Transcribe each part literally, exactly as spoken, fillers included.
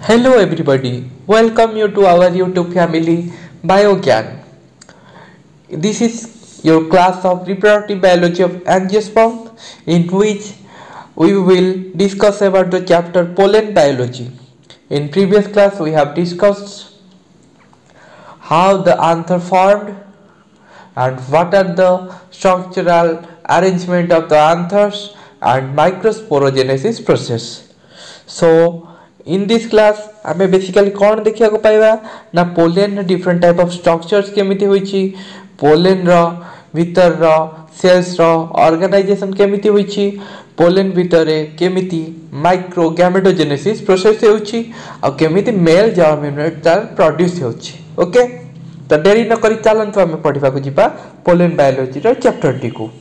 Hello everybody, welcome you to our YouTube family BioGyan. This is your class of reproductive biology of angiosperm, in which we will discuss about the chapter pollen biology. In previous class we have discussed how the anther formed and what are the structural arrangement of the anthers and microsporogenesis process. So in this class आमे basically कौन देखिया को पाइबा ना pollen different type of structures केमिति होईची, pollen रो भीतर रो sales रो organisation केमिति होईची, पोलेन भीतरे केमिति माइक्रो गैमेटोजेनेसिस प्रोसेस होईची आ केमिति मेल जर्मिनेट तार प्रोड्यूस होईची. ओके, तो देरी न करी चलंतु आमे पढिबा को जिबा पोलेन बायोलॉजी रो चैप्टर टी को.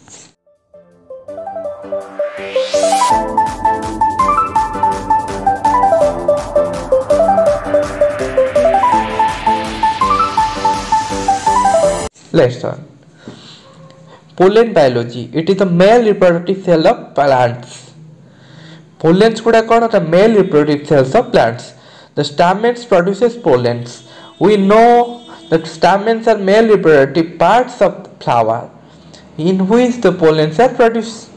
Let's learn. Pollen biology. It is the male reproductive cell of plants. Pollens kuda kona the male reproductive cells of plants. The stamens produces pollens. We know that stamens are male reproductive parts of the flower in which the pollens are produced.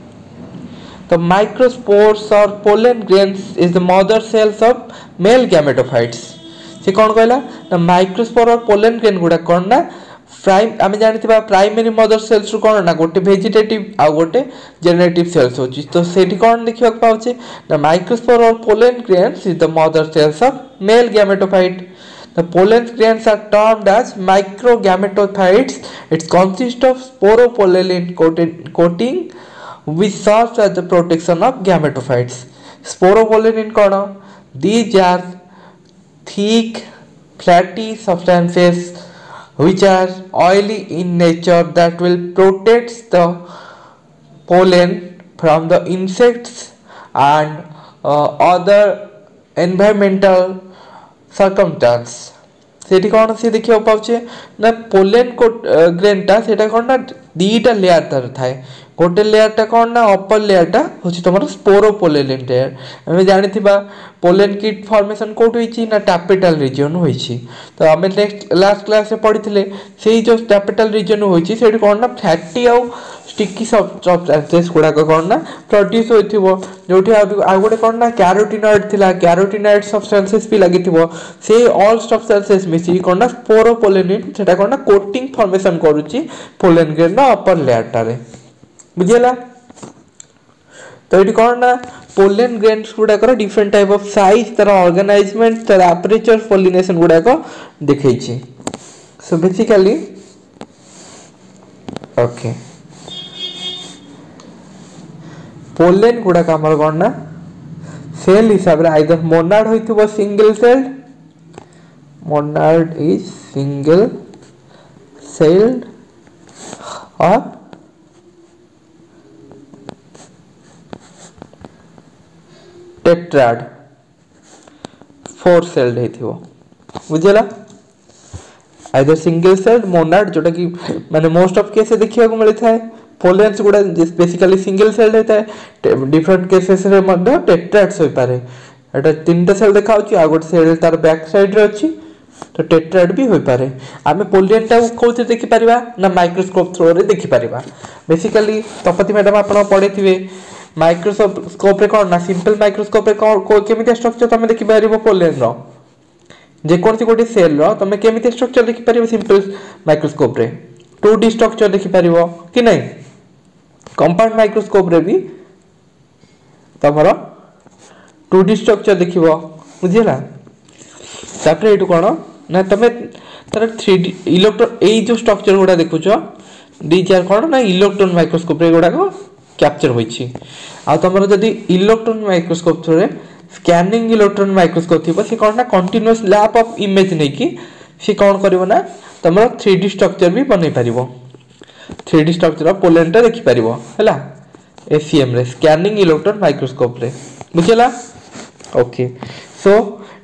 The microspores or pollen grains is the mother cells of male gametophytes. से कौन कहला ना microspore और pollen grain गुडा कौन ना prime आमे जानिथिबा primary mother cells रु कोन ना गोटे वेजिटेटिव आ गोटे जेनेरेटिव सेल्स होची. तो सेठी कोन देखिबा पाउचे ना माइक्रोस्पोर और pollen grains is the mother cells of male gametophyte. The pollen grains are termed as microgametophytes. It consists of sporopollen coating which serves as the protection of gametophytes. Sporopollen kono? These are thick flatty substances which are oily in nature that will protect the pollen from the insects and uh, other environmental circumstances. सेठी कौन से देखियो पाउचे ना pollen को grain टा सेटा कौन ना दीटा लेयर तर थाए. गोटे लेयर टा कौन ना अपर लेयर टा होची तमर स्पोरोपोलेन लेयर. हमें जानि थिबा पोलेन किट फॉर्मेशन कोट होईची ना टैपेटल रीजन होईची. तो हमें नेक्स्ट लास्ट क्लास में पढ़िथिले सेही जो टैपेटल रीजन होईची सेठी कौन ना फैटी आ स्टिकी सब्सटेंसेस गुडा कौन ना प्रोड्यूस होइथिबो जोठी आ गोटे कौन ना कैरोटिनॉइड थिला कैरोटिनॉइड सब्सटेंसेस भी लागिथिबो से ऑल सब्सटेंसेस मिसी कौन ना स्पोरोपोलेन सेटा कौन ना कोटिंग फॉर्मेशन करूची पोलेन ग्रेन ना अपर लेयर टारे. बुझिला. तो ये कौन ना पोलेन ग्रेन्स गुडा कर डिफरेंट टाइप ऑफ साइज तर ऑर्गेनाइजमेंट तर एपरेचर पोलिनेशन गुडा को देखैछि. सो बेसिकली ओके पोलेन गुडा का हमर कोन ना सेल हिसाब रे आइदर मोनाड होइथिबो single celled, monad is single celled और टेट्राड फोर सेल्ड हेथिबो. बुझिला. आइदर सिंगल सेल्ड मोनाड जोटा कि माने मोस्ट ऑफ केस देखिया को मिलि थाए. पोलेन्स गुडा बेसिकली सिंगल सेल्ड हेता है. डिफरेंट केसेस रे मध्ये टेट्राड्स होई पारे. एटा तीनटा सेल देखाउची आ गोटे सेल तार बैक साइड रे अछि तो टेट्राड भी होई पारे. आमे पोलेन टा कोथे देखि परिबा ना माइक्रोस्कोप थ्रू रे देखि परिबा. बेसिकली तपति मैडम आपण पढिथिबे माइक्रोस्कोप रे कोन ना सिंपल माइक्रोस्कोप रे को केमिति स्ट्रक्चर तमे देखि परिबो पोलेन रो जे कोनसी गोटे सेल रो तमे केमिति स्ट्रक्चर देखि परिबो सिंपल माइक्रोस्कोप रे टू डी स्ट्रक्चर देखि परिबो कि नै. कंपाउंड माइक्रोस्कोप रे भी तमरो टू डी स्ट्रक्चर देखिबो. बुझिला. तापर एटु कोन ना तमे तर थ्री डी इलेक्ट्रॉन ए जो स्ट्रक्चर गुडा देखुछो डी चार कोन ना इलेक्ट्रॉन माइक्रोस्कोप रे गुडा को कैप्चर होईची. आ तमरो जदी इलेक्ट्रॉन माइक्रोस्कोप थ्रू रे स्कैनिंग इलेक्ट्रॉन माइक्रोस्कोप थिबो से कोन ना कंटीन्यूअस लैप ऑफ इमेज नै कि से कोन करिवो ना तमरो थ्री डी स्ट्रक्चर भी बनै परिवो. Three D structure of pollen टा देखि परिवो हला एसीएम रे स्कैनिंग इलेक्ट्रॉन माइक्रोस्कोप रे. बुझला. ओके. सो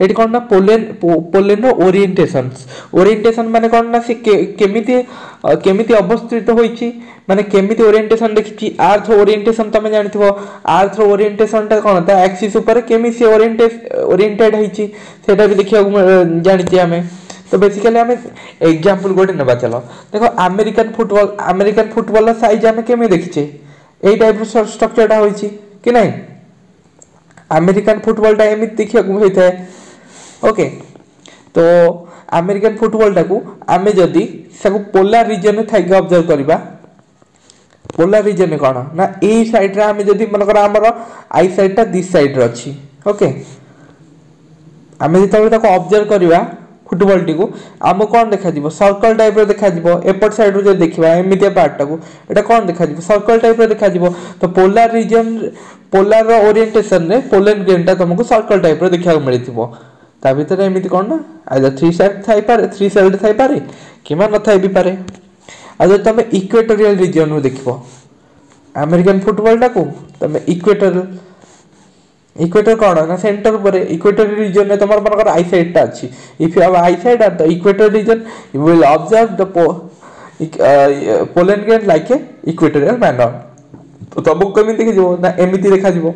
ये कौन ना पोलेन पोलेन ओरिएंटेशंस ओरिएंटेशन माने कौन ना से केमिति केमिति अवस्थित होईची माने केमिति ओरिएंटेशन देखि अर्थ ओरिएंटेशन तमे जानिथिबो अर्थ ओरिएंटेशन ता कोन ता एक्सिस ऊपर केमिति ओरिएंटेड ओरिएंटेड होईची सेटा भी देखिया जानिछि हमें तो बेसिकली हमें एग्जांपल गोटे नेबा चलो देखो अमेरिकन फुटबॉल अमेरिकन फुटबॉल रा साइज हमें केमे देखिछे एई टाइप रो स्ट्रक्चर ता होईची कि नहीं अमेरिकन फुटबॉल ता एमिति देखिया होइथाय ओके तो अमेरिकन फुटबॉल टाकू आमे जदी सबको पोलर रीजन में थाइक ऑब्जर्व करबा पोलर रीजन में कोन ना ए साइड रे आमे जदी मन कर हमर आई साइड ता दिस साइड रे अछि ओके आमे जतबे ताको ऑब्जर्व करबा फुटबॉल टी को आम कौन देखा जीवो सर्कल टाइप रो देखा जीवो एपट साइड रो जे देखिबा एमितिया पार्ट टाको एटा कौन देखा जीवो सर्कल टाइप रो देखा जीवो तो पोलर रीजन पोलर रो ओरिएंटेशन रे पोलर ग्रेन ता तुमको सर्कल टाइप रो देखा मिलिथिबो ता भीतर एमिति कोन ना आइदर थ्री साइड थाई पारे थ्री साइड थाई पारे किमा न थाई भी पारे अगर तमे इक्वेटोरियल रीजन रो देखिबो अमेरिकन फुटबॉल टाको तमे इक्वेटर इक्वेटर कौन ना सेंटर पर इक्वेटर रीजन में तमर मन कर आई साइड ता अछि if you have eye side at the equator region you will observe the pollen grain like a equatorial manner तो तब कमी देखि जो ना एमिति देखा जीवो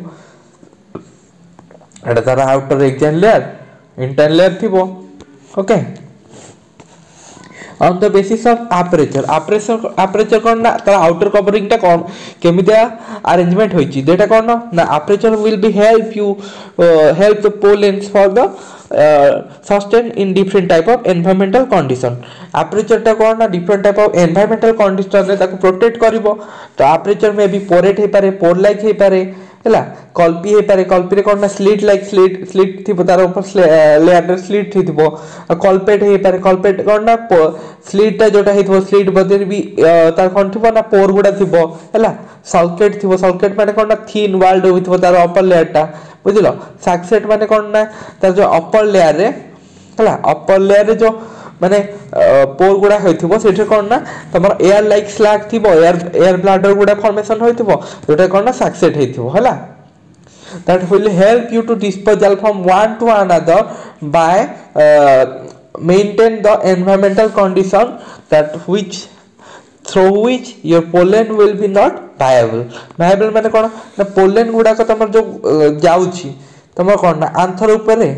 एटा तार outer external layer internal layer थिबो okay on the basis of aperture aperture aperture कोन ना तार आउटर कवरिंग ता कोन केमितिया अरेंजमेंट होईची देटा कोन ना aperture will be help you uh, help the pollens for the uh, sustain in different type of environmental condition aperture ता कोन ना different type of environmental condition रे ताको प्रोटेक्ट करिवो तो aperture में भी पोरेट हे पारे पोर लाइक हे पारे हला कल्पी हे पारे कल्पी रे कोन ना स्लिट लाइक स्लिट स्लिट थिबो तार ऊपर लेयर स्लिट थिबो कल्पेट हे पारे कल्पेट कोन ना स्लिट ता जोटा हेथबो स्लिट बदर भी तार कोन थिबो ना पोर गुडा थिबो हला सल्केट थिबो सल्केट माने कोन ना थिन वाल्ड होइथबो तार अपर लेयर ता बुझिलो सक्सेट माने कोन ना तार जो अपर लेयर रे हला अपर लेयर रे जो माने पोर गुडा होइथबो सेठे कोन ना तमर एयर लाइक स्लैग थिबो एयर एयर ब्लैडर गुडा फॉर्मेशन होइथबो जोटा कोन ना सक्सेट हेथिबो हला that will help you to disposal from one to another by uh, maintain the environmental condition that which through which your pollen will be not viable viable माने कोन ना pollen गुडा को तमर जो जाउची तमर कोन ना आंथर ऊपर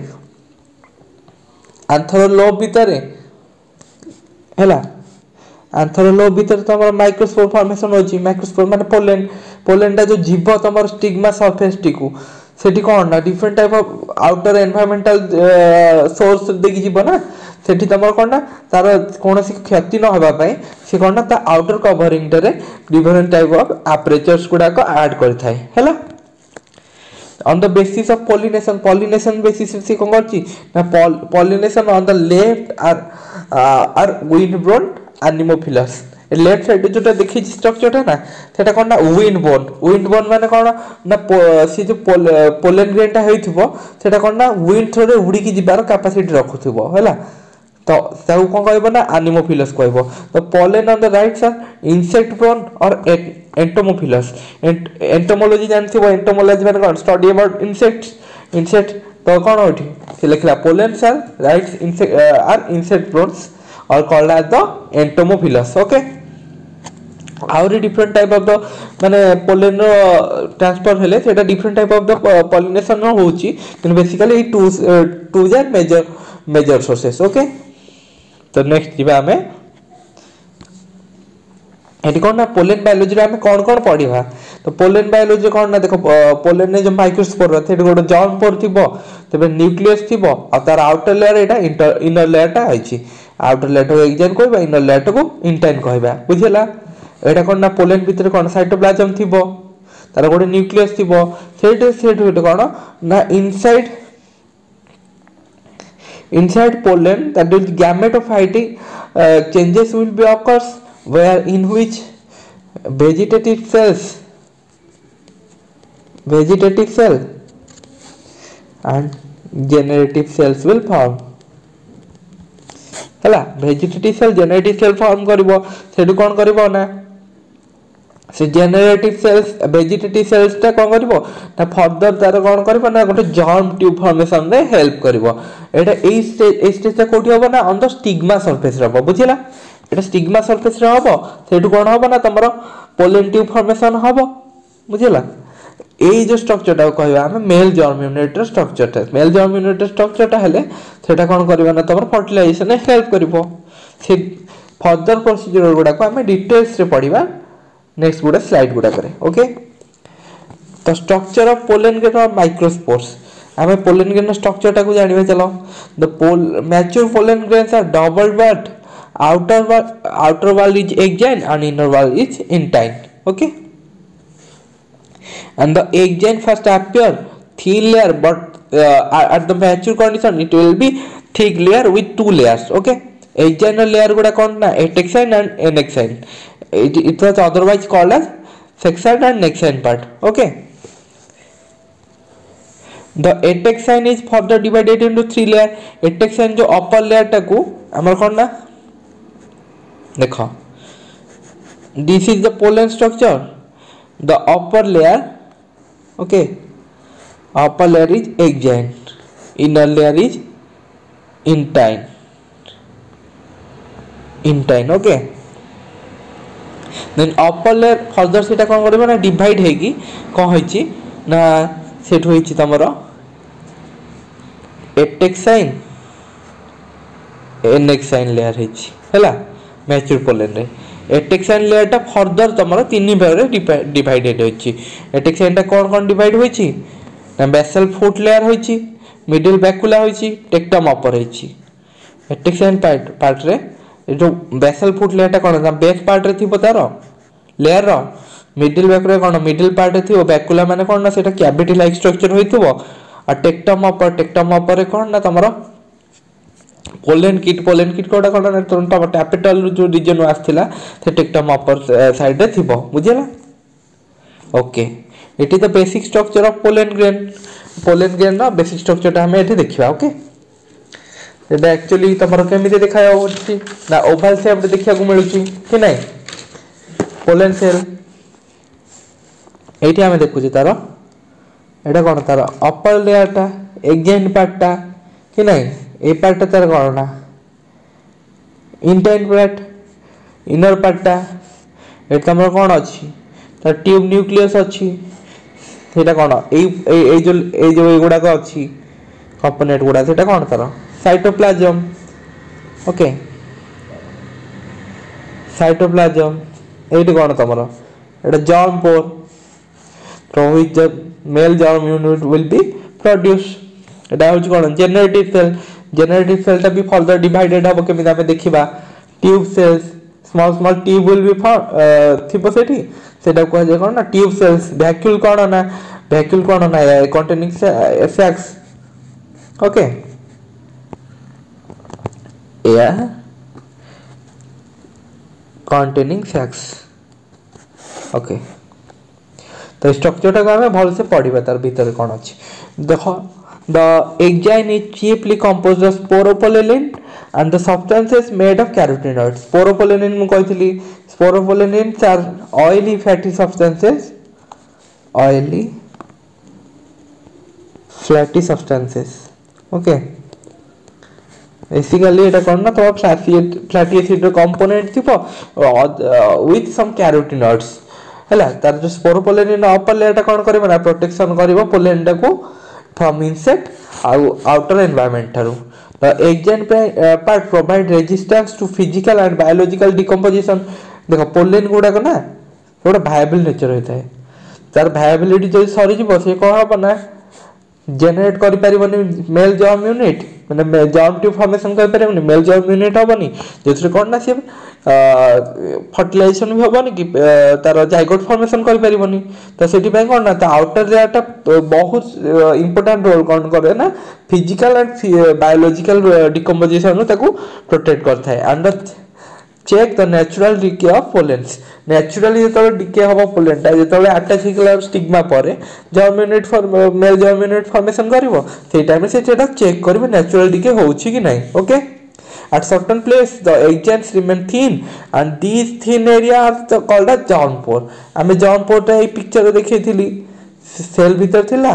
आंथर लोब भीतर हैला आंथर लोब भीतर तमर माइक्रोस्पोर फॉर्मेशन होची माइक्रोस्पोर माने पोलेन पोलेन ता जो जीव तमर स्टिग्मा सरफेस टिकू सेठी कोन ना different type of outer environmental source देखि जीव ना सेठी तमर कोन ना तार कोनोसी क्षति न होबा पई से कोन ना ता आउटर कवरिंग रे डिफरेंट टाइप ऑफ एपरेचर्स गुडा को ऐड करथाय हैला on the basis of pollination pollination basis से कोन करची ना pollination on the left are uh, are wind borne anemophilus left side जोटा देखि स्ट्रक्चर है ना सेटा कोन ना विंड बोर्न विंड बोर्न माने कोन ना सी जो पोलन ग्रेन ता हेइथबो सेटा कोन ना विंड थ्रू रे उडी की जिबार कैपेसिटी रखुथबो हैला तो ताऊ कोन कहबो ना एनिमोफिलस कहबो तो pollen on the right side insect borne और एंटोमोफिलस एंटोमोलॉजी जानथिबो एंटोमोलॉजी माने कोन स्टडी अबाउट इंसेक्ट्स इंसेक्ट तो कोन होठी से लिखला pollen sir right insect are insect borns और called as the entomophilous okay आउरी डिफरेंट टाइप ऑफ द माने पोलन ट्रांसफर हेले सेटा different type of the pollination होउची किन बेसिकली टू टू जार मेजर मेजर सोर्सेस ओके तो नेक्स्ट जीवा हमें एटी कोन ना पोलन बायोलॉजी रे हमें कोन कोन पढिबा तो पोलन बायोलॉजी कोन ना देखो पोलन ने जो माइक्रोस्पोर रहथे गोटे जर्म पोर थिबो तबे न्यूक्लियस थिबो आ तार आउटर लेयर एटा इनर लेयर टा आइची आउटर लेयर को एक्सन कहबा इनर लेयर को इंटेन कहबा बुझिला एटा कोन ना पोलन भीतर कोन साइटोप्लाज्म थिबो तार गोटे न्यूक्लियस थिबो सेट सेट होट कोन ना inside inside pollen that is gametophytic uh, changes will be occurs where in which vegetative cells vegetative cell and generative cells will form हला vegetative cell generative cell form करबो सेडु कोन करबो ना से generative sales vegetative cells टा कोन करबो ना further तार कोन करबो ना गोटे जर्म ट्यूब फॉर्मेशन रे हेल्प करबो एटा ए स्टेज ए स्टेज टा कोठी होबो ना ऑन द स्टिग्मा सरफेस रे होबो बुझिला एटा स्टिग्मा सरफेस रे होबो सेटु कोन होबो ना तमरो पोलन ट्यूब फॉर्मेशन होबो बुझिला ए जो स्ट्रक्चर टा कहबा हम मेल जर्म यूनिट रे स्ट्रक्चर टा मेल जर्म यूनिट रे स्ट्रक्चर टा हेले सेटा कोन करबो ना तमरो फर्टिलाइजेशन रे हेल्प करबो से फर्दर प्रोसीजर गुडा को हम डिटेल्स रे पढिबा नेक्स्ट गुडा स्लाइड गुडा करे ओके तो स्ट्रक्चर ऑफ पोलन ग्रेन और माइक्रोस्पोर्स हमें पोलन ग्रेन स्ट्रक्चर टा को जानिबे चलो the pole mature pollen grains are double but outer wall outer wall is egg-gine and inner wall is intine okay and the egg-gine first appear thin layer but uh, at the mature condition it will be thick layer with two layers okay egg-gine layer guda kon na atexine and annexine it, it was otherwise called as sexine and nexine part okay the atexine is further divided into three layer atexine जो upper layer टा को हमर kon ना देखो this is the pollen structure the upper layer okay upper layer is egg-gine inner layer is intine intine okay then upper layer further सेटा कोन करबो ना डिवाइड हेगी कोन होइची ना सेट होइची तमरो एटेक्साइन एनेक्साइन लेयर हेची हैला मैच्योर पोलन रे एटेक्साइन लेयर टा फर्दर तमरो तीन भाग रे डिवाइडेड होइची एटेक्साइन टा कोन कोन डिवाइड होइची ना बेसल फुट लेयर होइची मिडिल बैकुला होइची टेक्टम अपर होइची एटेक्साइन पार्ट पार्ट रे जो बेसल फुट लेयर टा कोन ना बेस पार्ट रे थिबो तारो लेयर रो मिडिल बैकुला कोन मिडिल पार्ट रे थिबो बैकुला माने कोन ना सेटा कैविटी लाइक स्ट्रक्चर होइतबो आ टेक्टम अपर टेक्टम अपर रे कोन ना तमरो पोलन किट पोलन किट कोडा कोडा ना तम कैपिटल जो रीजन आस्थिला से टेक्टम अपर साइड रे थिबो बुझिला okay it is the basic structure of pollen grain pollen grain ना बेसिक स्ट्रक्चर ता हमें एठी देखिबा ओके एटा एक्चुअली तमरो केमिति देखाय होछि ना ओवल शेप देखिया को मिलुछि कि नै पोलन सेल एठी हमें देखुछि तारो एटा कोन तारो अपर लेयर टा एग्जेंट पार्ट टा कि नै ए पार्ट तार कोन ना इंटाइन पार्ट इनर पार्ट टा ए तमर कोन अछि त ट्यूब न्यूक्लियस अछि सेटा कोन ए ए जो ए जो एगुडा को अछि कंपोनेंट गुडा सेटा कोन तार साइटोप्लाज्म ओके साइटोप्लाज्म एटी कोन तमर एटा germ pore from which the male germ unit will be produce एटा होछि कोन जेनरेटिव सेल जेनरेटिव सेल टा भी फर्दर डिवाइडेड हबो केमि तामे देखिबा tube cells small small tube will be थिबो सेठी सेटा को जे कोन ना ट्यूब सेल्स वैक्यूल कोन ना वैक्यूल कोन ना कंटेनिंग सैक्स ओके या कंटेनिंग सैक्स ओके तो स्ट्रक्चर टा हमें भल से पढिबा तार भीतर कोन अछि देखो the egg-gine is chiefly composed of sporopollenin and the substances made of carotenoids sporopollenin mu कहथली sporopollenins are oily fatty substances oily fatty substances okay basically eta kon na to fatty fatty acid component tipo with some carotenoids हला तार जो sporopollenin अपर layer टा कोन करबो ना protection करबो pollen टा को from insect or outer environment through the egg-gine part provide resistance to physical and biological decomposition देखो पोलेन गुडा को ना थोड़ा वायबल नेचर होता है तार वायबिलिटी जो सरी जीवो से कोन हबो ना जनरेट करि परिबनी मेल जर्म यूनिट माने जर्म ट्यूब फॉर्मेशन करि परिबनी मेल जर्म यूनिट हबनी जेथरे कोन ना से फर्टिलाइजेशन भी हबनी कि तार जाइगोट फॉर्मेशन करि परिबनी त सेठी पय कोन ना त आउटर लेयर टा बहुत इंपोर्टेंट रोल कोन करे ना फिजिकल एंड बायोलॉजिकल डिकम्पोजिशन नु ताको प्रोटेक्ट करथा है and check the natural decay of pollens naturally जेतो डिके हबो पोलेन ता जेतो अटैच हिकला स्टिग्मा परे germinate for male germinate formation करिवो सेही टाइम से सेटा चेक करबे नेचुरल डिके होउछि कि नै okay At certain place the agents remain thin and these thin area are the called as germ pore. आमे germ pore टा ए picture रे देखै थिली सेल भीतर थिला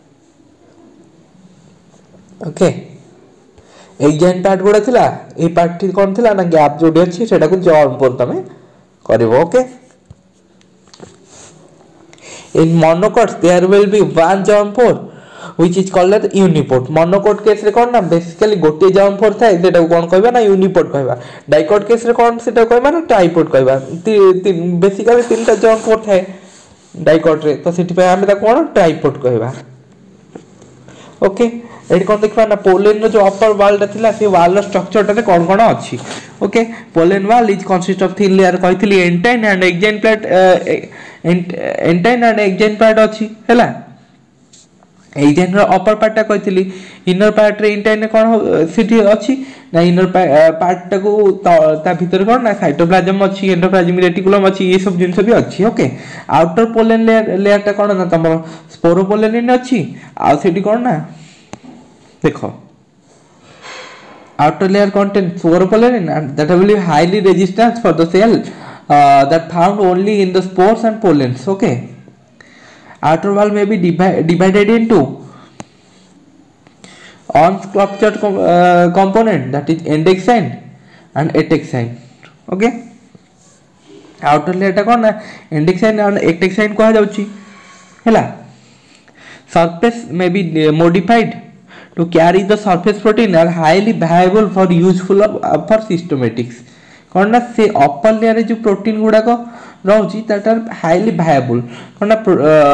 ओके एग्जाइन पार्ट गुडा थिला ए पार्ट थी कोन थिला ना गैप जोडी अछि सेटा को जर्म पोर तमे करबो okay in monocots there will be one germ pore which is called as uniport monocot case रे कोन ना बेसिकली गोटे जर्म पोर थाए सेटा को कोन कहबा ना यूनिपोर्ट कहबा डाइकोट केस रे कोन सेटा कहबा ना ट्राइपोर्ट कहबा बेसिकली तीनटा जर्म पोर थाए डाइकोट रे तो सेठी पे हम ता कोन ट्राइपोर्ट कहबा ओके एट कोन देखबा ना पोलेन रो जो अपर वाल थिला से वाल रो स्ट्रक्चर ता कोन कोन अछि okay pollen wall is consist of thin layer कहितली intine and exine plate intine and exine part अछि हैला एक्साइन रो अपर पार्ट ता कहितली इनर पार्ट रे एंटाइन कोन सिटी अछि ना इनर पार्ट ता को ता भीतर कोन ना साइटोप्लाज्म अछि एंडोप्लाज्मिक रेटिकुलम अछि ये सब जिंस भी अछि okay outer pollen layer layer ता कोन ना तमर स्पोरोपोलेनिन अछि आ सिटी कोन ना देखो outer layer contains sporopollenin and that will be highly resistant for the cell uh, that found only in the spores and pollens okay outer wall may be divi divided into unsculptured com uh, component that is endexine and atexine okay outer layer ta kon endexine and atexine कहा जाउची हैला surface may be uh, modified to carry the surface protein are highly viable for useful of, uh, for systematics कोन ना से upper layer रे जो protein गुडा को रहउची दैट आर हाईली वायबल कोन ना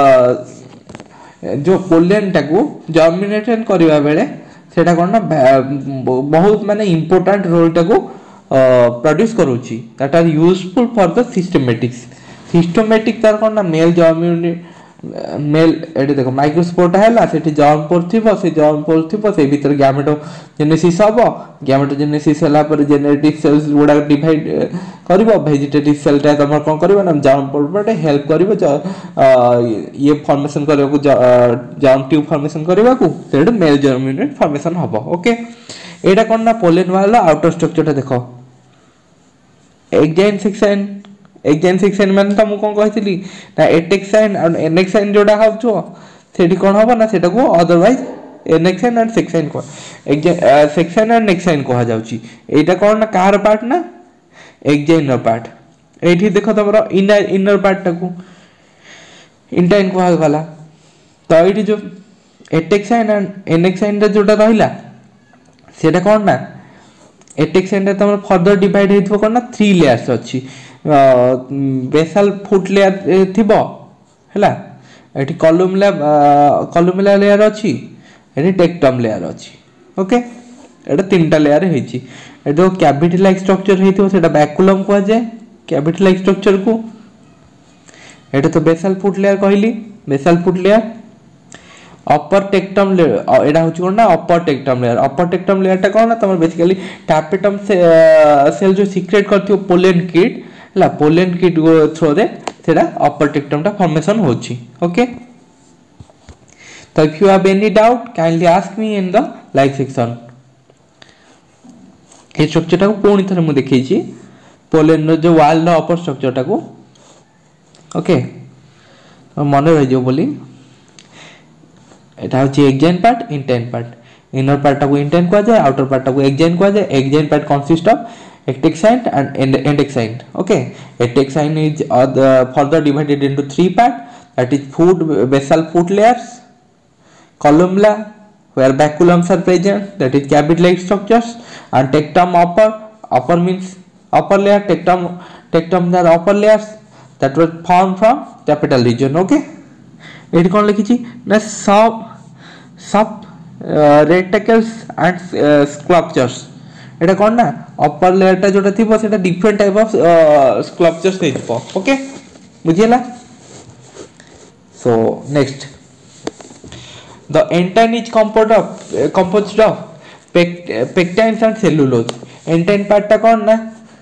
जो पोलेन टाको जर्मिनेशन करबा बेले सेटा कोन ना बहुत माने इंपोर्टेंट रोल टाको प्रोड्यूस करूची that are useful for the systematics systematic तार कोन ना मेल जर्मिनेट मेल एडी देखो माइक्रोस्पोर हैला सेठी जर्म पोर थिबो से जर्म पोर थिबो से भीतर गैमेटोजेनेसिस हबो गैमेटोजेनेसिस हला पर जेनेटिक सेल्स गुडा डिवाइड करबो वेजिटेटिव सेल ता तमर कोन करबो ना जर्म पोर बटे हेल्प करबो ये फॉर्मेशन करबो को जर्म ट्यूब फॉर्मेशन करबो को सेड मेल जर्मिनेट फॉर्मेशन हबो ओके एटा कोन ना पोलेन वाला आउटर स्ट्रक्चर ता देखो एक्साइन सेक्शन एक्साइन सेक्शन माने त मु कोन कहितली ना एटेक्साइन और एनेक्साइन जोडा हबो सेठी कोन हबो ना सेटा को अदरवाइज एनेक्साइन एंड सेक्साइन को सेक्शन एंड नेक्साइन कहा जाउची एटा कोन ना कार पार्ट ना एक्साइन पार्ट एठी देखो तमरो इनर इनर पार्ट टाको इंटाइन कहा गला तो एठी जो एटेक्साइन एंड एनेक्साइन रे जोडा रहिला सेटा कोन ना एटेक्साइन रे तमरो फर्दर डिवाइड हेथो कोन ना थ्री लेयर्स अछि बेसल फुट लेयर थिबो हैला एठी कॉलुमला कॉलुमला लेयर अछि एठी टेक्टम लेयर अछि ओके एटा तीनटा लेयर हेछि एतो कैविटी लाइक स्ट्रक्चर हेथिबो सेटा बैकुलम को जाय कैविटी लाइक स्ट्रक्चर को एटा तो बेसल फुट लेयर कहली basal foot layer upper tectum layer एटा होछि कोन ना upper tectum layer upper tectum layer टा कोन ना तमर बेसिकली टैपेटम से सेल जो सीक्रेट करथियो पोलेन किट ला पोलेन किट थ्रू रे सेटा अपर टेक्टम टा फॉर्मेशन होछि ओके तो if you have any doubt kindly ask me in the like section ए स्ट्रक्चर टा को पूर्ण थरे मु देखै छी पोलेन रो जो वाल रो अपर स्ट्रक्चर टा को ओके तो मने रह जो बोली एटा होछि exine part intine part inner part को इंटाइन कहा जाय आउटर पार्ट को एक्साइन कहा जाय exine part consist of ectexine and endexine okay ectexine is uh, the further divided into three part that is foot basal foot layers columella where baculums are present that is cavity like structures and tectum upper upper means upper layer tectum tectum are upper layers that were formed from capital region okay it kon likhichi na sub sub uh, reticles and uh, sculptures एटा कोन ना upper layer टा जोटा थिबो सेटा different type of sculptures हेइपो okay बुझियला so next the intine is composed of composed of pectins and cellulose intine part टा कोन ना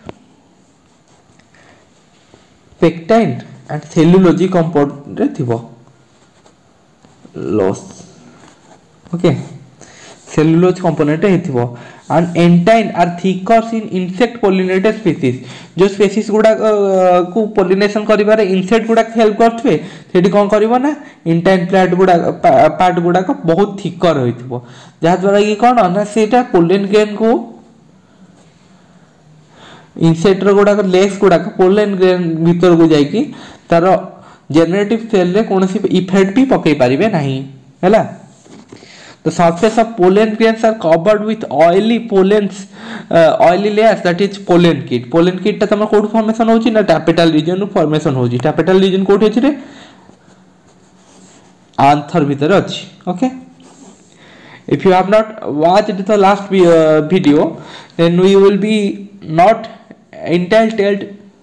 पेक्टाइन एंड सेलुलोज कंपाउंड रे थिबो लॉस ओके सेलुलोज कंपोनेंट हेथिबो and intine are thickers in insect pollinated species जो स्पीसीज गुडा को पोलिनेशन करिबारे इंसेक्ट गुडा हेल्प करथबे सेठी कोन करबो ना एंटाइन प्लांट गुडा पार्ट गुडा को बहुत थिकर होइथिबो जहा द्वारा कि कोन ना सेटा पोलन ग्रेन को इंसेक्ट गुडा लेग्स गुडा पोलन ग्रेन भीतर को जाई कि तार जेनरेटिव सेल रे कोनोसी इफेक्ट भी पकई परिबे नाही हैला। The surface of pollen grains are covered with oily pollens, uh, oily layers that is pollen kit. Pollen kit ता तमर कोड फॉर्मेशन होची ना टैपेटल रीजन नु फॉर्मेशन होची टैपेटल रीजन कोड होची रे आंथर भीतर अछि okay. If you have not watched the last uh, video then we will be not entitled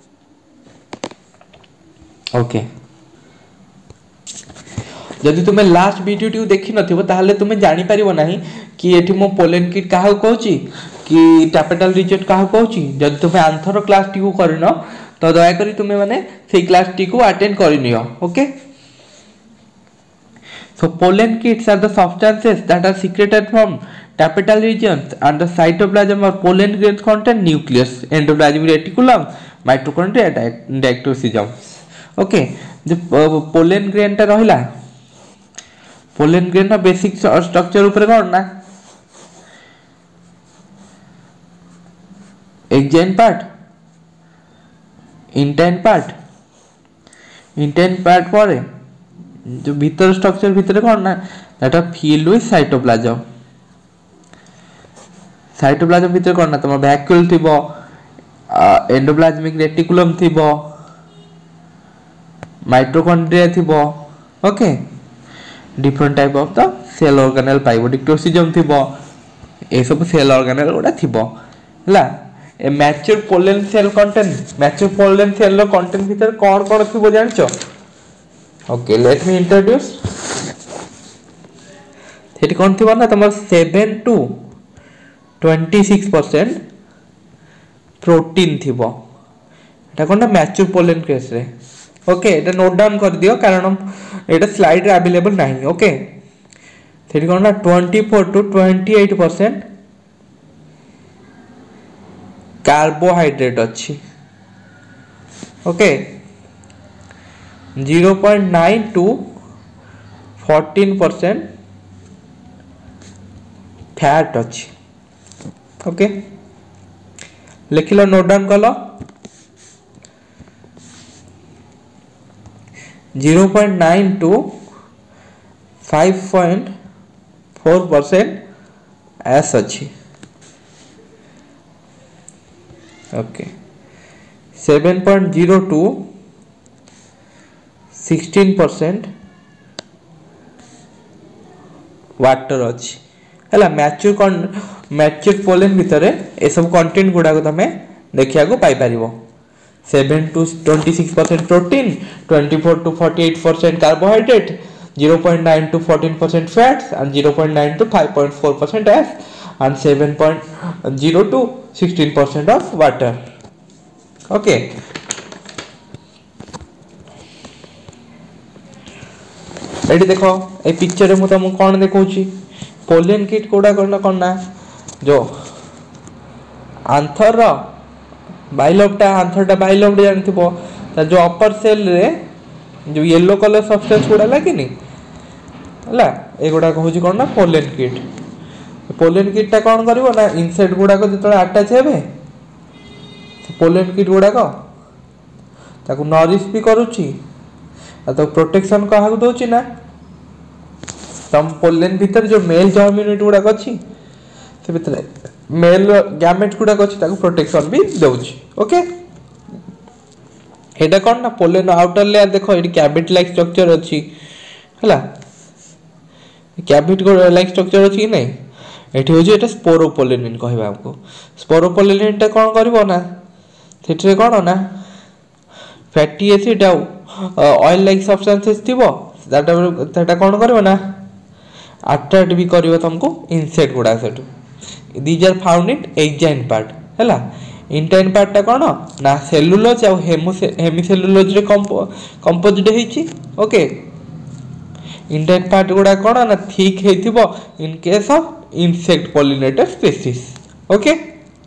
okay जदि तुम्हें लास्ट वीडियो टी देखि नथिबो ताहले तुम्हें जानि परिबो नाही कि एठी मो पोलन किट काहा कहूची कि टैपेटल रीजन काहा कहूची। जदि तुम्हें आंथर क्लास टी को करिनो तो दया करी तुम्हें माने सेही क्लास टी को अटेंड करिनियो okay. So pollen kitts are the substances that are secreted from tapetal regions and the cytoplasm of pollen grains contain nucleus endoplasmic reticulum mitochondria dictyosomes okay. जो पोलन ग्रेन ता रहिला पोलन ग्रेन ना basic structure ऊपर कोन ना exine part intine part intine part पर जो भीतर स्ट्रक्चर भीतर कोन ना that are filled with cytoplasm cytoplasm भीतर कोन ना तम वैक्यूल थिबो एंडोप्लाज्मिक रेटिकुलम थिबो माइटोकॉन्ड्रिया थिबो okay. Different type of the cell organelle पाइबो डिक्टोसिज्म थिबो ए सब सेल ऑर्गेनेल गोडा थिबो हला। ए mature pollen cell content mature pollen cell रो कंटेंट भीतर कोन कोन थिबो जानछो ओके लेट मी इंट्रोड्यूस सेठी कोन थिबो ना तमर seven to twenty six percent protein थिबो एटा कोन ना मैच्योर पोलन केस रे ओके एटा नोट डाउन कर दियो कारण एटा स्लाइड रे अवेलेबल नाही ओके। सेठी कोन ना twenty four to twenty eight percent carbohydrate अछि okay zero point nine to fourteen percent fat अछि ओके लिखिलो नोट डाउन कलो zero point nine to five point four percent ash अच्छी okay seven point zero to sixteen percent water अच्छी है mature कौन mature pollen भितर ए सब content गुड़ा को तमें देखा पाई पारिबो seven to twenty six percent protein twenty four to forty eight percent carbohydrate zero point nine to fourteen percent fats and zero point nine to five point four percent ash and seven point zero to sixteen percent of water okay. एटी देखो ए picture रे मु तुमको कोन देखौची pollen kit कोडा करना करना जो आंथर रो बाइलोब्टा आंथरटा बाइलोब्ट जानथिबो ता जो अपर सेल रे जो येलो कलर सब्सटेंस गुडा लागिनी हला ए गुडा कहूची कोन ना पोलन किट। पोलन किट ता कोन करबो ना इनसेक्ट गुडा को जतले अटैच हेबे पोलन किट गुडा को ताको नरिश भी करूची आ तो प्रोटेक्शन कहा को दोची ना तम पोलन भीतर जो मेल जर्मिनेट गुडा अछि से भीतर मेल गैमेट गुडा अछि ताको प्रोटेक्शन भी दोची ओके। एटा कोन ना पोलन आउटर लेयर देखो एटी कैविट लाइक स्ट्रक्चर अछि हला कैविट लाइक स्ट्रक्चर अछि नै एठी होजी एटा स्पोरोपोलिन कहबा हमको स्पोरोपोलिन टा कोन करबो ना सेठरे कोन ना फैटी एसिड आउ ऑयल लाइक सब्सटेंसेस थिबो दैट दैट कोन करबो ना अट्रैक्ट भी करबो तुमको इनसेक्ट गुडा सेटू these are found in exine part हैला। इंटाइन पार्ट टा कोन ना सेलुलोज आ हेमिसेलुलोज रे कंपोजिट हेची ओके। इंडेंट पार्ट गुड़ा कौन ना थिक हेतिबो in case of insect pollinated species okay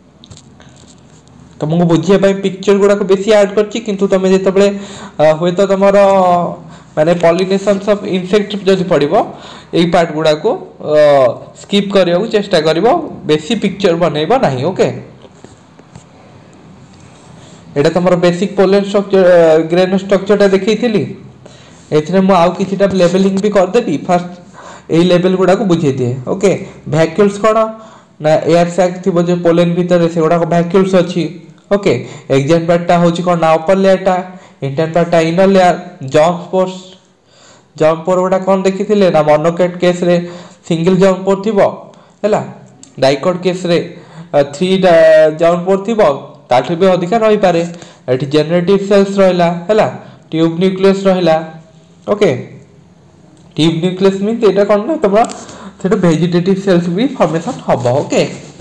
तुमको बुझिया पाई पिक्चर गुड़ा को बेसी ऐड करछि किंतु तमे जेते बळे होय तो तमरो माने पॉलिनेशन ऑफ इंसेक्ट जदि पड़िबो एई पार्ट गुड़ा को स्किप करिया को चेष्टा करिवो बेसी पिक्चर बनेइबो नाही ओके एटा तमरो basic pollen structure grain structure ता देखैथिली एथरे मु आउ किछिटा लेवलिंग भी कर देबी फर्स्ट एई लेवल गुड़ा को बुझे दिए ओके वैक्यूल्स कोन ना एयर सैक थिबो जे पोलन भीतर से गुड़ा को वैक्यूल्स अछि ओके एक्जेंट पार्टटा होची कोन ना अपर लेयरटा इंटर पार्टटा इनर लेयर जॉन स्पोर्स जॉन पोर गुड़ा कोन देखिथिले ना मोनोकेट केस रे सिंगल जॉन पोर थिबो हैला डाइकोट केस रे थ्री जॉन पोर थिबो ताठी भी अधिक रही पारे एठी जेनरेटिव सेल्स रहला हैला ट्यूब न्यूक्लियस रहला ओके ट्यूब न्यूक्लियस मीन एटा कोन ना तमरा सेटा वेजिटेटिव सेल्स भी फॉर्मेशन हबो ओके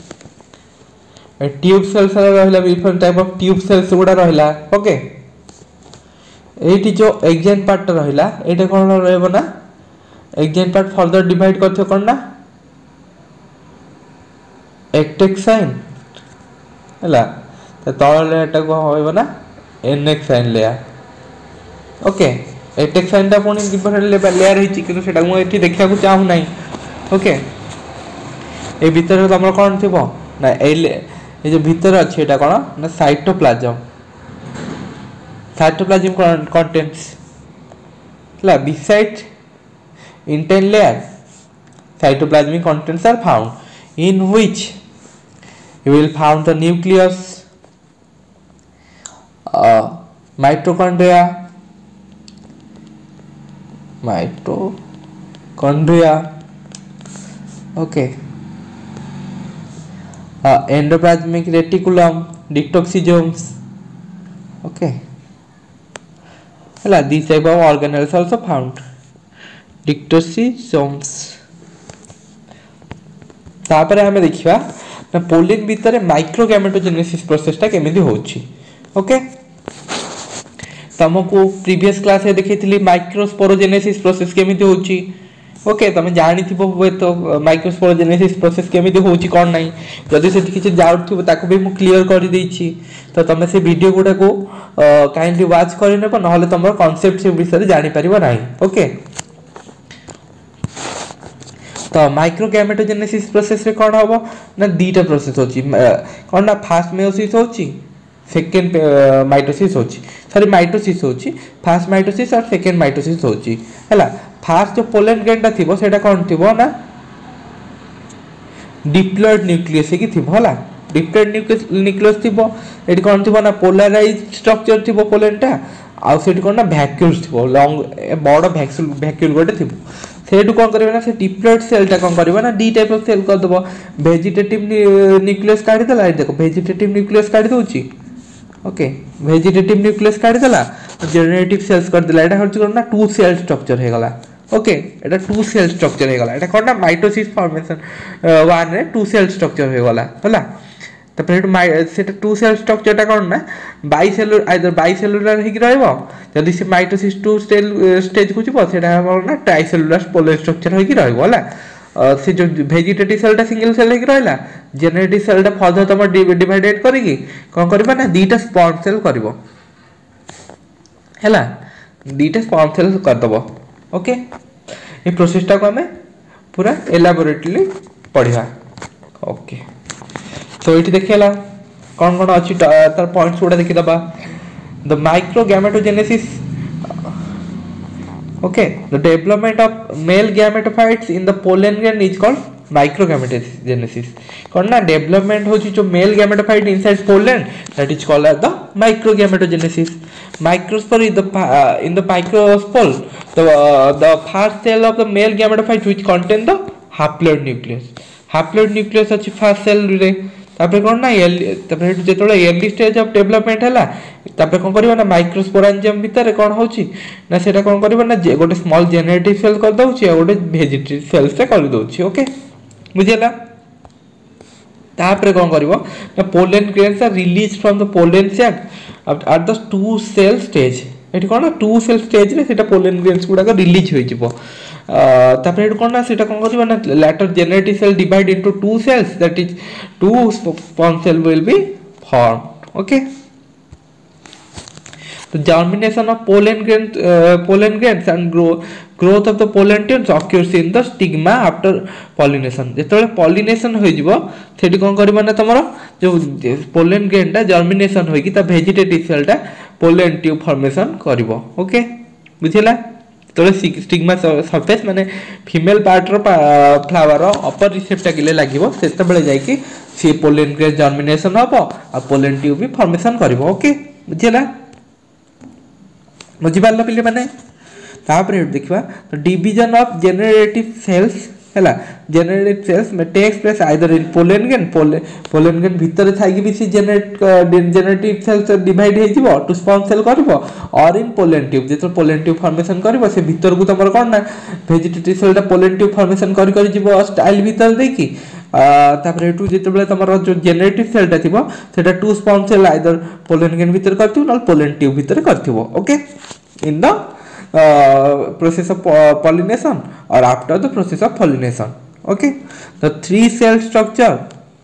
ट्यूब सेल्स रहला different type of tube cells गुडा रहला ओके एठी जो एक्जेंट पार्ट रहला एटा कोन रहबो ना एक्जेंट पार्ट फर्दर डिवाइड करथो कोन ना एक्टेक्साइन हैला तो तळ लेयरटा को होइबो ना एनेक्साइन लेयर ओके एक्टेक्साइन ता पुनी डिफरेंट लेयर हिची किंतु सेटा मु एठी देखिया को चाहू नाही ओके ए भीतर हमर कोन थिबो ना ए ए जो भीतर अछि एटा कोन ना साइटोप्लाज्म साइटोप्लाज्म कंटेंट्स ला beside intine layer cytoplasmic contents are found in which you will found the nucleus uh, mitochondria mitochondria okay uh, endoplasmic reticulum dictoxysomes okay Hela, these type of organelles also found dictoxysomes तापर हमें देखिबा ना pollen भीतर माइक्रोगैमेटोजेनेसिस process ता केमिति होछि okay तमको previous class रे देखैथिली microsporogenesis process केमिति होछि ओके तमे जानि थिबो तो माइक्रोस्पोरोजेनेसिस प्रोसेस केमिति होछि कोन नै जदि से किछि डाउट थिबो ताको भी मु क्लियर करि दैछि तो तमे से वीडियो गुडा को काइंडली वॉच करि नेबो नहले तमर कांसेप्ट से विषय जानि परिबो नै ओके तो माइक्रोगैमेटोजेनेसिस प्रोसेस रे कोन होबो ना दीटा प्रोसेस होची कोन ना फर्स्ट मेयोसिस होची सेकंड माइटोसिस होची सॉरी माइटोसिस होची फर्स्ट माइटोसिस और सेकंड माइटोसिस होची हला फर्स्ट जो पोलन ग्रेनटा थिबो सेटा कोन थिबो ना डिप्लॉयड न्यूक्लियस की थिबो हला डिप्लॉयड न्यूक्लियस न्यूक्लियस थिबो एटी कोन थिबो ना पोलराइज्ड स्ट्रक्चर थिबो पोलनटा आ सेटी कोन ना वैक्यूल्स थिबो लॉन्ग बड़ वैक्यूल वैक्यूल गोटे थिबो सेटू कोन करबे ना से डिप्लॉयड सेल टा कोन करबे ना डी टाइप ऑफ सेल कर दबो वेजिटेटिव न्यूक्लियस काढी देला देखो वेजिटेटिव न्यूक्लियस काढी दोची ओके वेजिटेटिव न्यूक्लियस काढी देला जेनरेटिव सेल्स कर देला एटा होची कोन ना टू सेल स्ट्रक्चर हे गला okay Etah to cell structure हे गला एटा कोन ना माइटोसिस फॉर्मेशन वन रे टू सेल स्ट्रक्चर हे गला हला तो फिर सेटा टू सेल स्ट्रक्चर टा कोन ना बाइसेलुलर आइदर बाइसेलुलर हे कि रहबो जदी से माइटोसिस टू स्टेज स्टेज को जिवो सेटा हमर ना ट्राइसेलुलर पोलर स्ट्रक्चर हे कि रहबो हला से जो वेजिटेटिव सेल टा सिंगल सेल हे कि रहला जेनेरेटिव सेल टा फर्दर तम डिवाइडेड करिकि कोन करबा ना दीटा स्पॉन सेल करबो हला दीटा स्पॉन सेल कर दबो ओके ए प्रोसेस टा को हमें पूरा एलाबोरेटली पढिबा ओके तो ये देखिएला कौन कौन अच्छी तार पॉइंट्स गुड़ा देखी दबा the microgametogenesis okay the development of male gametophytes in the pollen grain is called microgametogenesis कौन ना डेवलपमेंट होची जो male gametophyte inside pollen that is called as the microgametogenesis microspore in the in the microspore the the first cell of the male gametophyte which contain the haploid nucleus haploid nucleus अछि first cell रे तापर कोन ना तापर जेतोले early stage of development हला तापर कोन करबा ना माइक्रोस्पोरेंजियम भीतर कोन होची ना सेटा कोन करबा ना गोटे स्मॉल जेनरेटिव सेल कर दउची आ गोटे वेजिटेटिव सेल से कर दउची ओके बुझेला तापर कोन करबो ना pollen grains are released from the pollen sac at the two cell stage एटी कोन ना टू सेल स्टेज रे सेटा पोलन ग्रेन्स गुडा को रिलीज होई जिवो तापर एटू कोन ना सेटा कोन करबा ना later generative cell divide into two cells, that is two sperm cell will be formed. Okay, the germination of pollen grains uh, pollen grains and grow growth of the pollen tubes occurs in the stigma after pollination. जेतले pollination होई जिवो सेठी कोन करबा ना तमरो जो pollen grain टा germination होई कि ता vegetative cell टा pollen tube formation करिवो. ओके, बुझिला? तो स्टिग्मा सरफेस माने फीमेल पार्ट रो फ्लावर रो अपर रिसेप्टा किले लागिवो सेते बेले जाई कि सी पोलन ग्रेन जर्मिनेशन हबो आ पोलन ट्यूब भी फॉर्मेशन करिवो. ओके, बुझिला? बुझि पारला पिले माने तापर देखिबा तो डिवीजन ऑफ जेनरेटिव सेल्स हैला. जेनरेटिव सेल्स में takes place either in pollen grain pollen grain भीतर थाई कि भी सी जेनरेट जेनरेटिव सेल्स डिवाइड हे जिवो टू स्पर्म सेल करबो और इन पोलन ट्यूब जेतो पोलन ट्यूब फॉर्मेशन करबो से भीतर को तमर कोन ना वेजिटेटिव सेलटा पोलन ट्यूब फॉर्मेशन करि करि जिवो स्टाइल भीतर देखि तापर एटू जेते बेले तमर जो जेनरेटिव सेलटा थिबो सेटा two sperm cell either pollen grain भीतर करथिबो न पोलन ट्यूब भीतर करथिबो. Okay, in the Uh, process of uh, pollination or after the process of pollination. Okay, the three cell structure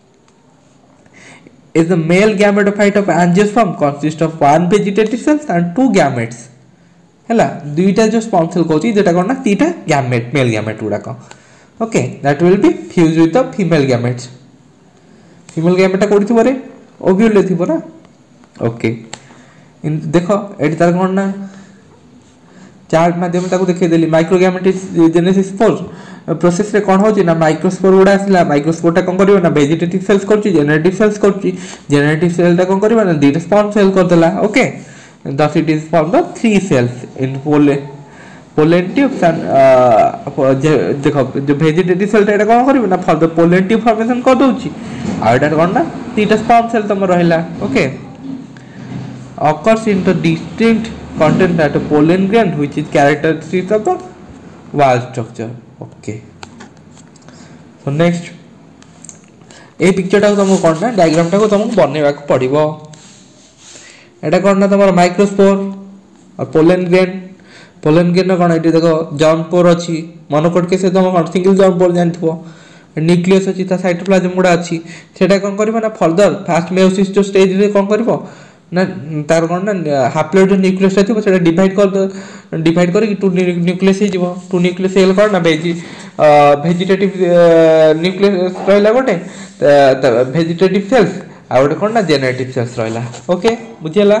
is the male gametophyte of angiosperm consists of one vegetative cells and two gametes. हैला दुईटा जो sperm cell Kochi जेटा कोन ना तीटा gamete male gamete गुडा को. Okay, that will be fused with the female gametes. female gamete कोडी थिबो रे ovule ले थिबो ना. ओके, इन देखो एडी तार कोन ना चार्ट माध्यम ताको देखै देली माइक्रोगैमेटोजेनेसिस फोर प्रोसेस रे कोन होची ना माइक्रोस्पोर उडा आसला माइक्रोस्पोर टा कोन करियो ना वेजिटेटिव सेल्स करची जेनरेटिव सेल्स करची जेनरेटिव सेल टा कोन करियो ना दीटा स्पर्म सेल कर देला. Okay, thus it is formed the three cells in pollen pollen tubes and देखो जो वेजिटेटिव सेल टा कोन करियो ना for the pollen tube formation कर दोची आ एटा कोन ना दीटा स्पर्म सेल तम रहला. Okay, occurs in the distinct content at a pollen grain which is characteristic of the wall structure. Okay, so next ए पिक्चर टा तुमको कोन ना डायग्राम टा को तुमको बनेबा को पड़िबो. एटा कोन ना तमर माइक्रोस्पोर और पोलन ग्रेन पोलन ग्रेन कोन एटी देखो जर्म पोर अछि मोनोकोट के से तुम कोन सिंगल जर्म पोर जानथिबो न्यूक्लियस अछि ता साइटोप्लाज्म गुडा अछि सेटा कोन करबो ना फर्दर फास्ट मेयोसिस जो स्टेज रे कोन करबो ना तार कोन ना हाप्लोइड जो न्यूक्लियस था सेटा डिवाइड कर डिवाइड कर कि टू न्यूक्लियस हे जिवो टू न्यूक्लियस हेल कर ना वेजी वेजिटेटिव न्यूक्लियस रहला गोटे वेजिटेटिव सेल्स आ गोटे कोन ना जेनरेटिव सेल्स रहला. ओके, बुझियला?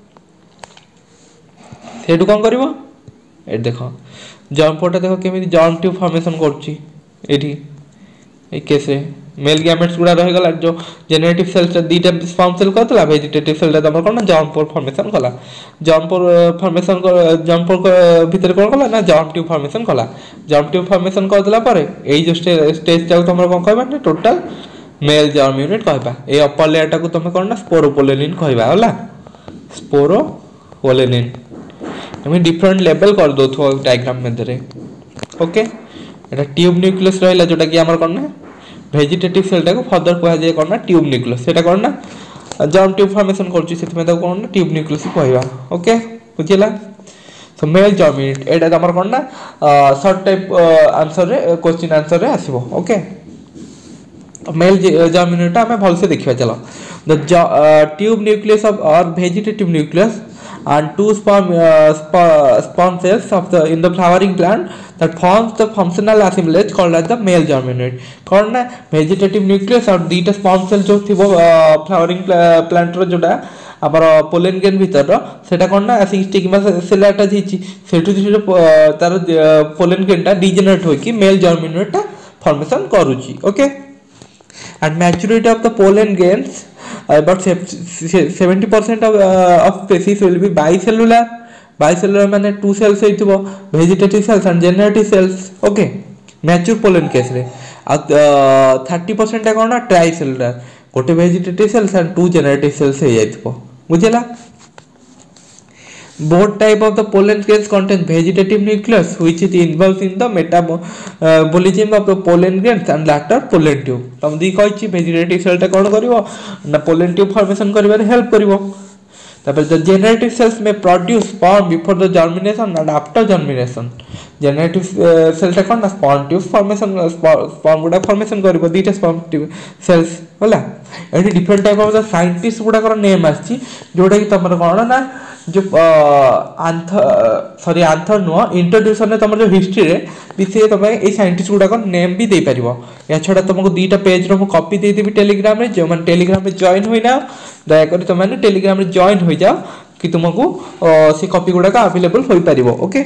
सेटू कोन करबो ए देखो जर्म पोटा देखो केमिति जर्म ट्यूब फॉर्मेशन करछि एठी ए केसे मेल गैमेट्स गुडा रह गला जो जेनरेटिव सेल्स दीटा स्पर्म सेल करतला वेजिटेटिव सेल तमर कोन ना जर्म पोर फॉर्मेशन कला germ pore formation germ pore भीतर कोन कला ना जर्म ट्यूब फॉर्मेशन कला जर्म ट्यूब फॉर्मेशन कर देला परे एई जो स्टेज ता तमर कोन कहबा ना टोटल मेल जर्म यूनिट कहबा. ए अपर लेयर टा को तमे कोन ना स्पोरोपोलेनिन कहबा होला स्पोरोपोलेनिन हम डिफरेंट लेवल कर दो थो डायग्राम में दरे. ओके, एटा ट्यूब न्यूक्लियस रहला जोटा कि हमर कोन ना वेजिटेटिव सेल टा को फर्दर कहा जाय कोन ना ट्यूब न्यूक्लियस सेटा कोन ना जर्म ट्यूब फॉर्मेशन करछि सेत में त कोन ना ट्यूब न्यूक्लियस कहबा. ओके, बुझिला? सो मेल जर्म यूनिट एटा हमर कोन ना शॉर्ट टाइप आंसर रे क्वेश्चन आंसर रे आसीबो. ओके, मेल जर्म यूनिट हमें भल से देखिबा. चलो द ट्यूब न्यूक्लियस ऑफ और vegetative nucleus and two sperm uh, sperm cells of the in the flowering plant that forms the functional assemblage called as the male germ unit. कौन ना vegetative nucleus और दीटा sperm cell जो थी वो flowering plant रो जोड़ा आपर pollen grain भीतर रो सेटा कौन ना ऐसी स्टिग्मा सेल अटैच हिची सेटु जो तार pollen grain टा degenerate होई कि male germ unit टा formation करूची. Okay, and maturity of the pollen grains about seventy percent of uh, of species will be bicellular. Bicellular माने two cells होइथिबो vegetative cells and generative cells. Okay, mature pollen case रे आ thirty percent टा कोन tricellular गोटे vegetative cells and two generative cells hey जाइथिबो. बुझिला? Both type of the pollen grains contain vegetative nucleus which is involved in the metabolism of the pollen grains and later pollen tube. तम दी कहछि vegetative cell टा कोन करिवो ना pollen tube formation करिवारे help करिवो. तापर the generative cells may produce sperm before the germination and after germination. Generative सेलटा कौन ना sperm tube formation sperm गुडा फॉर्मेशन करिवो दीटा स्पर्म ट्यूब सेल्स होला एटी different type of the scientist गुडा कर नेम आछि जोडा कि तमर कोन ना जो anther sorry anther no introduction ने तमर जो हिस्ट्री रे विषय तमे ए साइंटिस्ट गुडा कर नेम भी दे परिवो या छोडा तुमको दीटा पेज रो कॉपी दे देबी टेलीग्राम रे जो मन टेलीग्राम रे जॉइन होइना दया कर तुम माने टेलीग्राम रे जॉइन हो जाओ कि तुमको से कॉपी गुडा का अवेलेबल होई परिवो ओके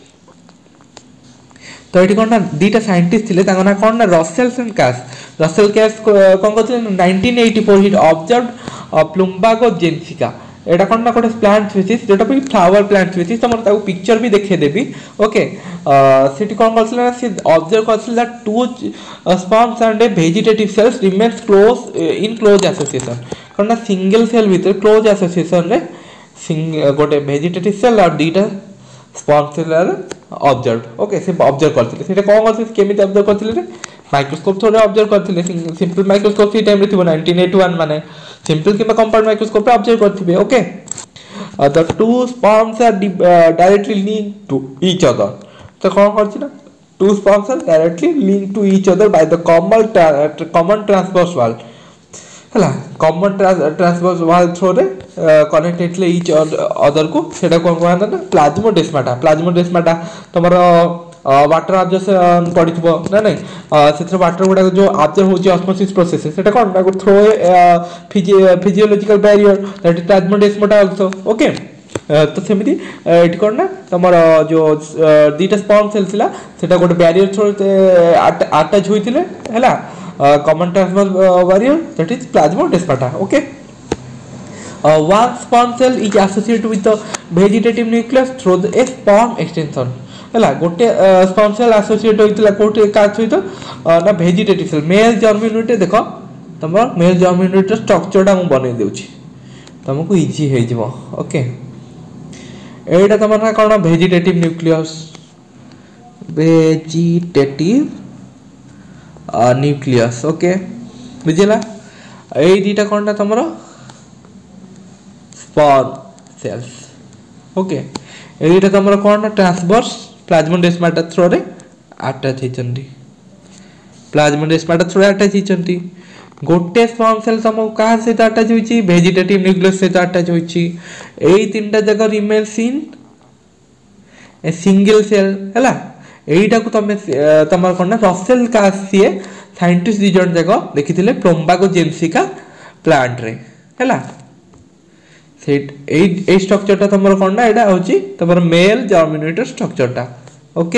तो ये कौन ना दीटा साइंटिस्ट थे ना कौन ना Russell and Cass Russell Cass कौन कहते nineteen eighty four he observe Plumbago जेनेसिका एटा कौन ना गोटे प्लांट स्पीसीज जोटा भी फ्लावर प्लांट स्पीसीज तुम ताको पिक्चर भी देखे देबी ओके सेठी कौन करथिला ना से ऑब्जर्व करथिला two sperms and a vegetative cells remains close in close association कौन ना सिंगल सेल भीतर क्लोज एसोसिएशन रे गोटे वेजिटेटिव सेल और दीटा स्पर्म सेल ऑब्जर्व ओके से ऑब्जर्व करथिले सेटा कोन करथिले केमिति ऑब्जर्व करथिले रे माइक्रोस्कोप थोड़े ऑब्जर्व करथिले सिंपल माइक्रोस्कोप सी टाइम रे थिबो नाइंटीन एटी वन माने सिंपल किबा कंपाउंड माइक्रोस्कोप रे ऑब्जर्व करथिबे okay the two sperms are directly linked to each other तो कोन करछि ना two sperms are directly linked to each other by the common common transverse wall हला common transverse wall through रे connected ले each other को सेटा कोन कहंदा ना प्लाज्मोडेस्माटा प्लाज्मोडेस्माटा तमरो वाटर ऑब्जर्वेशन पडिथबो ना नै सेत्र वाटर गुडा जो ऑब्जर्व होची ऑस्मोसिस प्रोसेस सेटा कोन ना through physiological barrier that is plasmodesmata also okay तो सेमिति एटी कोन ना तमरो जो दीटा स्पर्म सेल थिला सेटा गोटे बैरियर थ्रू अटैच होइतिले हला common transverse barrier that is plasmodesmata okay Uh, one sperm cell is associated with the vegetative nucleus through the a sperm extension. हला गोटे स्पर्म सेल एसोसिएट होइतला कोटे का सहित ना vegetative cell male germ unit देखो तमर मेल जर्म यूनिट स्ट्रक्चर टा मु बनै देउची तुमको इजी हे जिवो ओके एटा तमर ना कोन vegetative nucleus vegetative nucleus okay बुझिला ए दीटा कोनटा तमरो स्पर्म सेल्स ओके एटा तमरो कोन ट्रांसवर्स प्लाज्मोडेस्माटा थ्रू रे अटैच हिचंदी प्लाज्मोडेस्माटा थ्रू अटैच हिचंदी गोटे स्पर्म सेल तमको कहा से अटैच होईची वेजिटेटिव न्यूक्लियस से अटैच होईची एई तीनटा जगह remains in a single cell हला एईटा को तमे तमर कोन रसेल कासिए साइंटिस्ट दि जण जगह देखिथिले प्लुम्बागो जेनेसिका प्लांट रे हला सेट ए ए स्ट्रक्चर ता तमर कोन ना एटा होची तमर मेल जर्मिनेटर स्ट्रक्चर ता ओके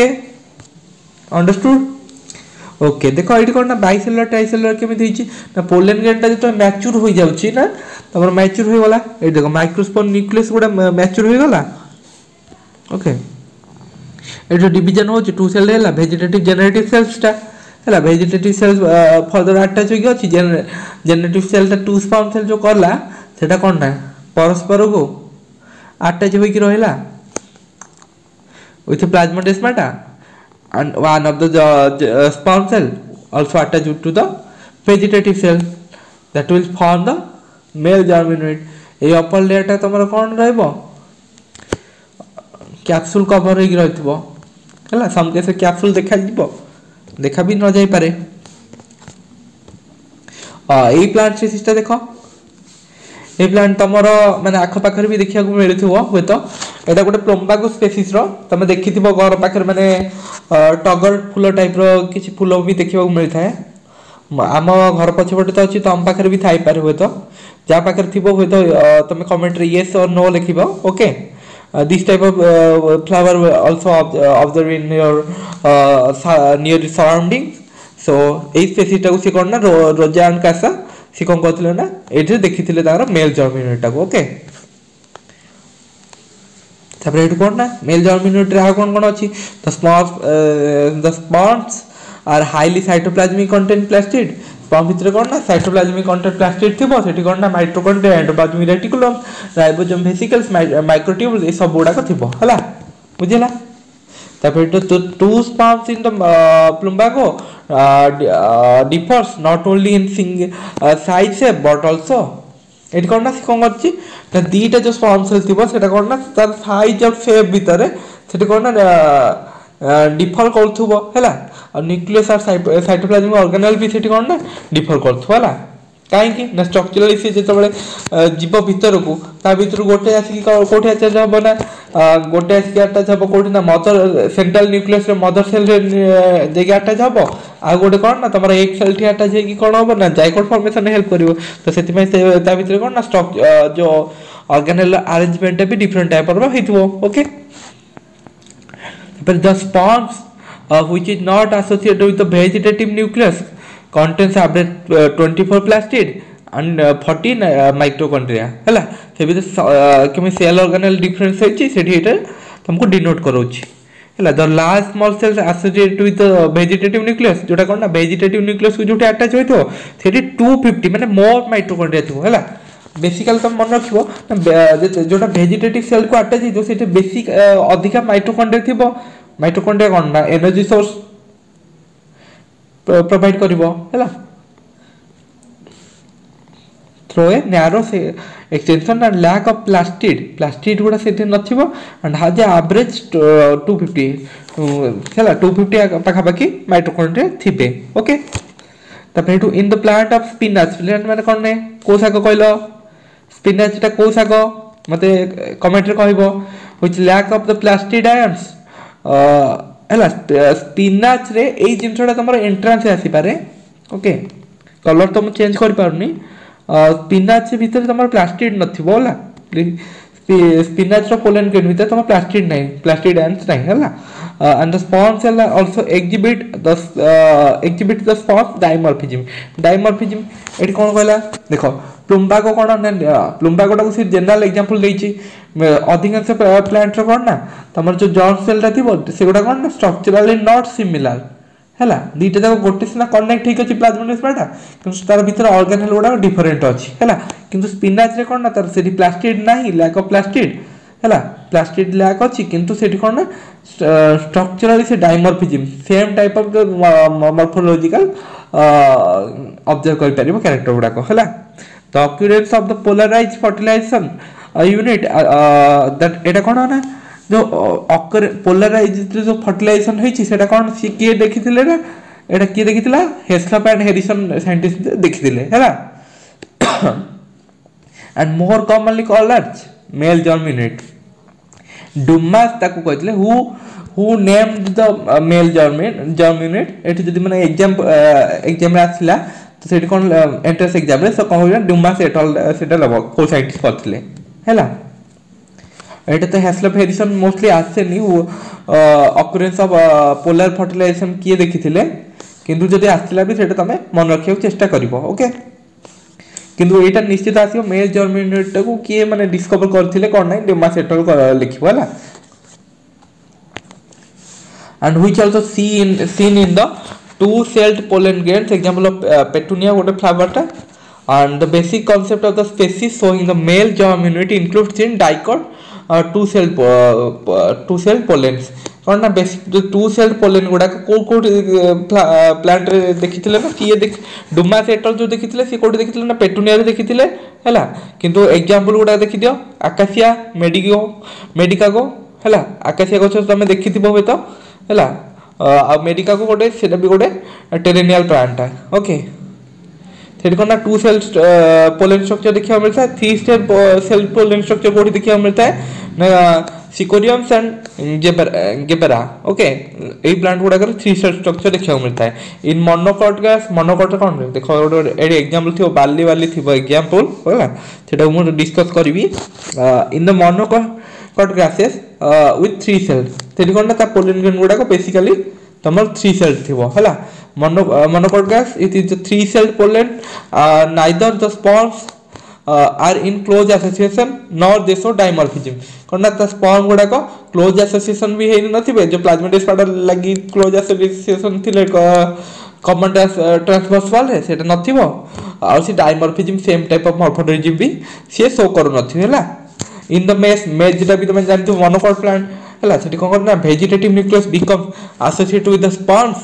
अंडरस्टूड ओके देखो एटी कोन ना बाइसेलुलर ट्राइसेलुलर केमिति हिची ना पोलन ग्रेन ता जतो मैच्योर होई जाउची ना तमर मैच्योर होई गला ए देखो माइक्रोस्पोर न्यूक्लियस गुडा मैच्योर होई गला ओके ए जो डिवीजन होची टू सेल रेला वेजिटेटिव जेनेरेटिव सेल्स ता हला वेजिटेटिव सेल्स फर्दर अटैच होई गछि जेनेरेटिव सेल ता टू स्पर्म सेल जो करला सेटा कोन ना परस्पर को अटैच होई कि रहला with plasmodesmata and one of the uh, sperm cell also attached to the vegetative cell that will form the male germ unit A upper layer टा तमरो कोन रहबो कैप्सूल कवर होई रहथिबो हला सम केस कैप्सूल देखा दिबो देखा भी न जाई पारे आ ए प्लांट स्पीसीज देखो ए प्लांट तमरो माने आख पाखर भी देखिया को मिलथिबो होय तो एटा गोटे प्लुम्बागो स्पीसीज रो तमे देखिथिबो घर पाखर माने टगर फूल टाइप रो किछि फूल भी देखिबा को मिलथाय आम घर पछपटे तो अछि तम पाखर भी थाई पारे होय तो जा पाखर थिबो होय तो तमे कमेंट रे यस और नो लिखिबो okay this type of uh, flower also observe in your uh, near the surroundings so ei species ta ko se kon na rojan casa से कौन कहते ना ये देखी मेल जर्मिनेट टाक ओके तापर कौन ना मेल जर्मिनेट रे कौन कौन अच्छी the sperms the sperms are highly cytoplasmic content plastid sperm भितर कौन ना साइटोप्लाज्मिक कंटेंट प्लास्टिड थिबो सेठी कौन ना mitochondria endoplasmic reticulum ribosome vesicles microtubules ए सब गुडा थिबो हला बुझिला तापर तो two sperms in the plumbago differs not only in single uh, size shape but also एट कोन ना कोन करछि त दीटा जो स्पर्म सेल थिबो सेटा कोन ना तार साइज और शेप भीतर सेटा कोन ना डिफर करूथबो हैला और न्यूक्लियस और साइटोप्लाज्मिक ऑर्गेनेल भी सेठी कोन ना डिफर करूथबो हैला काहेकि ना स्ट्रक्चरली से जेतबेले जीव भीतर को ता भीतर गोटे आसी कोठी अटैच हबो ना गोटे आसी अटैच हबो कोठी ना मदर सेंट्रल न्यूक्लियस रे मदर सेल रे जेगे अटैच हबो आ गोटे कोन ना तमरा एक सेल ठी अटैच हे कि कोन हबो ना जाइकोट फॉर्मेशन हेल्प करिवो तो सेति में ता भीतर कोन ना स्ट्रक्चर जो ऑर्गेनेल अरेंजमेंट भी डिफरेंट टाइप रो हेतबो okay but the spores uh, which is not associated with the vegetative nucleus contains average uh, twenty-four plastid and uh, fourteen uh, mitochondria हैला से भी केमे सेल ऑर्गेनेल डिफरेंस है छी सेठी एटा तुमको डिनोट करोछि हैला the large small cells associated with vegetative nucleus जोटा कोन ना वेजिटेटिव न्यूक्लियस को जोटे अटैच होइतो सेठी two fifty माने मोर माइटोकॉन्ड्रिया थियो हैला बेसिकली तुम मन रखिबो जोटा वेजिटेटिव सेल को अटैच हितो सेठी बेसिक अधिका माइटोकॉन्ड्रिया थिबो माइटोकॉन्ड्रिया कोन ना एनर्जी सोर्स प्रोवाइड करिवो हैला थ्रो ए नैरो से extension and lack of plastid plastid गुडा सेठी नथिबो and has average two fifty हैला two fifty पाखा बाकी माइटोकॉन्ड्रिया थिबे ओके तपेटू in the plant of spinach plant माने कोन ने को साको कहलो स्पिनाच ता को साको मते कमेंट रे कहबो which lack of the plastid ions हैला स्पिनाच रे एई जिंसडा तमर एंट्रेंस आसी पारे ओके कलर तो म चेंज कर पारुनी स्पिनाच भीतर तमर प्लास्टिड नथिबो होला स्पिनाच रो पोलन ग्रेन भीतर तमर प्लास्टिड नै प्लास्टिड आयंस नै हैला and the spores cell also exhibit the uh, exhibit the spores dimorphism dimorphism एटी कोन कहला देखो प्लुम्बाको कोन प्लुम्बाको टा से जनरल एग्जांपल देछि अधिकांश प्लांट रो कोन ना तमर जो जर्म सेल ता थिबो सेगुडा कोन ना स्ट्रक्चरली नॉट सिमिलर हैला दीटा जाको गोटे सिना कनेक्ट ठीक अछि प्लाज्मोडेस पाटा किंतु तार भीतर ऑर्गेनेल गुडा डिफरेंट अछि हैला किंतु स्पिनाच रे कोन ना तार सेठी प्लास्टिड नाही लैक ऑफ प्लास्टिड हैला प्लास्टिड लैक अछि किंतु सेठी कोन ना स्ट्रक्चरली से dimorphism same type of morphological observe कर परिबो कैरेक्टर गुडा को हैला the occurrence of the polarized fertilization unit that एटा कोन ना जो ऑकर पोलराइज्ड जो फर्टिलाइजेशन होई छि सेटा कोन सी के देखिथिले ना एटा के देखिथिला हेस्लप एंड हेरिसन साइंटिस्ट देखिथिले हैला and more commonly called male germinate Dumas ताकू कहथिले who who named the male germinate germinate एठी जदी माने एग्जाम एग्जाम रे आसिला तो सेठी कोन एंट्रेंस एग्जाम रे सो कहबा डुमास एटल सेटा लब को साइंटिस्ट करथिले हैला एटा तो हेस्लप हेरिसन मोस्टली आसे नी ऑकरेंस ऑफ पोलर फर्टिलाइजेशन किए देखिथिले किंतु जदी आसिला भी सेटा तमे मन रखियो चेष्टा करिवो ओके किंतु एटा निश्चित आसीओ मेल जर्मिनेट को किए माने डिस्कवर करथिले कोन नै डुमास एटल लिखिबो हला and which also seen seen in the two celled pollen grains example of uh, petunia what a flower ta and the basic concept of the species showing the male germinate includes in dicot uh, two celled uh, two celled pollens कोन ना basic जो two celled pollen गुडा को को plant रे देखिथिले ना किए देख Dumas एटल जो देखिथिले से कोडी देखिथिले ना पेटुनिया रे देखिथिले हैला किंतु एग्जांपल गुडा देखि दियो आकाशिया मेडिगो मेडिका को हैला आकाशिया गछ तमे देखिथिबो हे तो हैला आ मेडिका को गोटे सेटा भी गोटे टेरेनियल प्लांट है ओके सेट कोन ना टू सेल पोलन स्ट्रक्चर देखिया मिलता है three step cell pollen structure कोडी देखिया मिलता है ना सिकोरियम्स एंड गेबेरा ओके ए प्लांट गुडा कर थ्री स्टेप स्ट्रक्चर देखिया मिलता है इन मोनोकॉट गैस मोनोकॉट कोन देखो एडी एग्जांपल थियो बाली वाली थियो एग्जांपल होला सेटा मु डिस्कस करबी in the monocot grasses with three cell तेरी कोन ता पोलन ग्रेन गुडा को बेसिकली तमर थ्री सेल थिबो हला mono monocot grass it is the three cell pollen neither the spores are in close association nor they show dimorphism कोन ता sperm गुडा को क्लोज एसोसिएशन भी हेइ नथिबे जो प्लाज्मोडेस पाउडर लागि क्लोज एसोसिएशन थिले कॉमन ट्रांसवर्स वाल रे सेटा नथिबो आ से dimorphism same type of morphology भी से शो करू नथि हला इन द मेस मेज जेटा भी तुम जानतो मोनोकॉट प्लांट हला सेठी कोन करना vegetative nucleus become associated with the sperms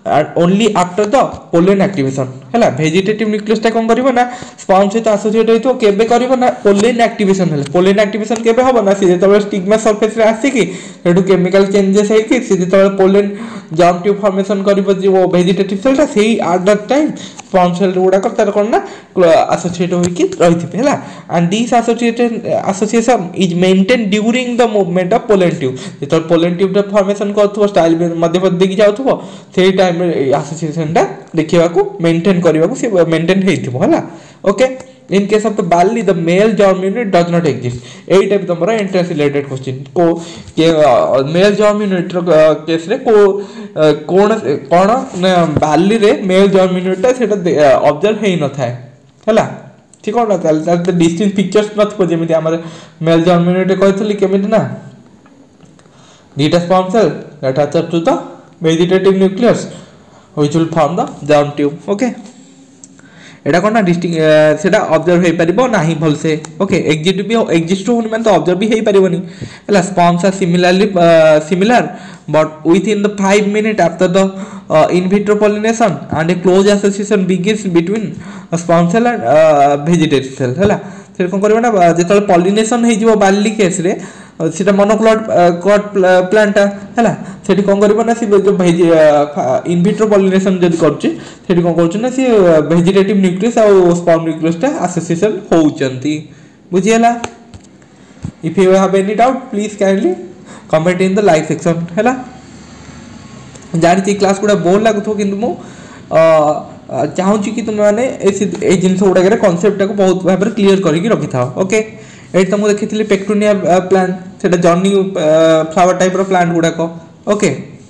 only after the pollen activation है भेजिटेटिव न्यूक्लियसटा कौन कर स्पर्म सहित आसोसिएट होइतो केबे करिवो ना पोलेन एक्टिवेशन है पोलेन एक्टिवेशन केबे हबो ना सी जेतबे स्टिग्मा सरफेस रे आसी कि एटू केमिकल चेंजेस है कि सी जेतबे पोलेन जर्म ट्यूब फॉर्मेशन करिवो जे वो भेजिटेटिव सेलटा सेही at that time sperm cell गुडा कर तार कोन ना एसोसिएट होई कि रहिथिबे हैला and this associated association is maintain during the movement of pollen tube जेतबे पोलेन ट्यूब रे फॉर्मेशन करथबो स्टाइल मध्य मध्य की जाउथबो सेही टाइम रे एसोसिएशन टा देखिबा को मेंटेन करिबा को से मेंटेन हेइथिबो हैला okay in case of the barley the male germ unit does not exist एई टाइप तमरा एंट्रेंस रिलेटेड क्वेश्चन को मेल जर्म यूनिट केस रे को कोन कोन बाली रे मेल जर्म यूनिट ता सेटा ऑब्जर्व हेइ न थाए हैला ठीक हो ना ताल डिस्टिंक्ट पिक्चर्स नथ को जेमिति हमर मेल जर्म यूनिट कहथली केमिति ना data sperm cell that attach to the vegetative nucleus which will form the germ tube okay एटा कोन ना डिस्टिंक्ट सेटा ऑब्जर्व हे परिबो नाही भल से ओके एग्जिस्ट भी एग्जिस्ट होनी माने तो ऑब्जर्व भी हे परिबोनी हला sperms are similarly similar but with in the five minutes after the uh, in vitro pollination and a close association begins between a sperm cell and uh, vegetative cell हला से कोन करबो ना जेतल पॉलिनेशन हे जिवो बाली case रे सेटा मोनोक्लॉट cot plant हैला सेठी कोन करबो ना सी जो भेज इन विट्रो पॉलिनेशन जदी करछि सेठी कोन करछ ना सी वेजिटेटिव न्यूक्लियस और स्पर्म न्यूक्लियस ता एसोसिएशन होउचंती बुझियला if you have any doubt please kindly comment in the live section हैला जानि ची क्लास गुडा बोर लागथो किंतु मो चाहू छी कि तुम माने ए जिंस गुडा करे कांसेप्ट को बहुत भाबरे क्लियर करि कि रखि थाओ ओके एट तुमको देखिथिली पेक्टोनिया प्लांट सेटा जर्नी फ्लावर टाइप रो प्लांट गुडा को ओके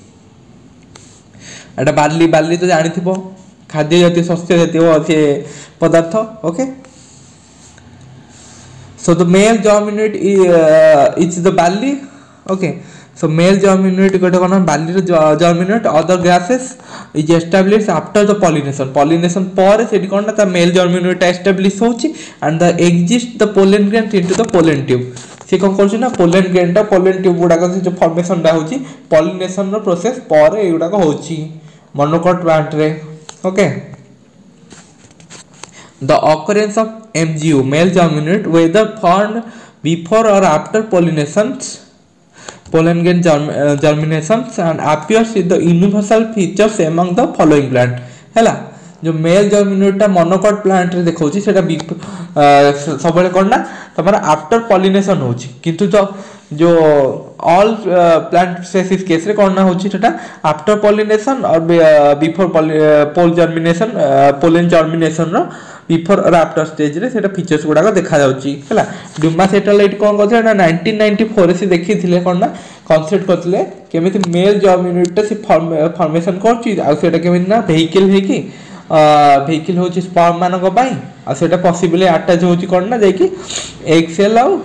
एटा बार्ली बार्ली तो जानि थिबो खाद्य जातीय शस्य जातीय से पदार्थ okay so the male germ unit is the barley okay so male germ unit गोटे कोन बार्ली रो germ unit other grasses is established after the pollination pollination पर सेठी कोन ना मेल जर्म यूनिट एस्टैब्लिश होची and the exist the pollen grain into the pollen tube से कोन करछ ना पोलेन ग्रेन टा पोलेन ट्यूब गुडा को जो फॉर्मेशन दा होची पॉलिनेशन रो प्रोसेस पर ए गुडा को होची मोनोकॉट प्लांट रे okay the occurrence of MGU male germ unit whether formed before और after pollinations pollen grain germ, uh, germinations and appears with the universal features among the following plant हैला जो male germ unit ता monocot plant रे देखौची सेटा सब बेले कोन ना तमरा आफ्टर पॉलिनेशन होची किंतु जो जो ऑल प्लांट स्पेसीज केस रे कोन ना होची सेटा आफ्टर पॉलिनेशन और बिफोर पोल जर्मिनेशन पोलेन जर्मिनेशन रो बिफोर और आफ्टर स्टेज रे सेटा फीचर्स गुडा को देखा जाउची हैला ड्यूमा सैटेलाइट कोन करथे ना nineteen ninety-four रे से देखिथिले कोन ना कांसेप्ट करथिले केमिति मेल जर्म यूनिट ता से फॉर्मेशन करची आ सेटा केमिति ना व्हीकल हे कि व्हीकल होची स्पर्म मानक पई आ सेटा पॉसिबली अटैच होची कोन ना जाय कि एक सेल आउ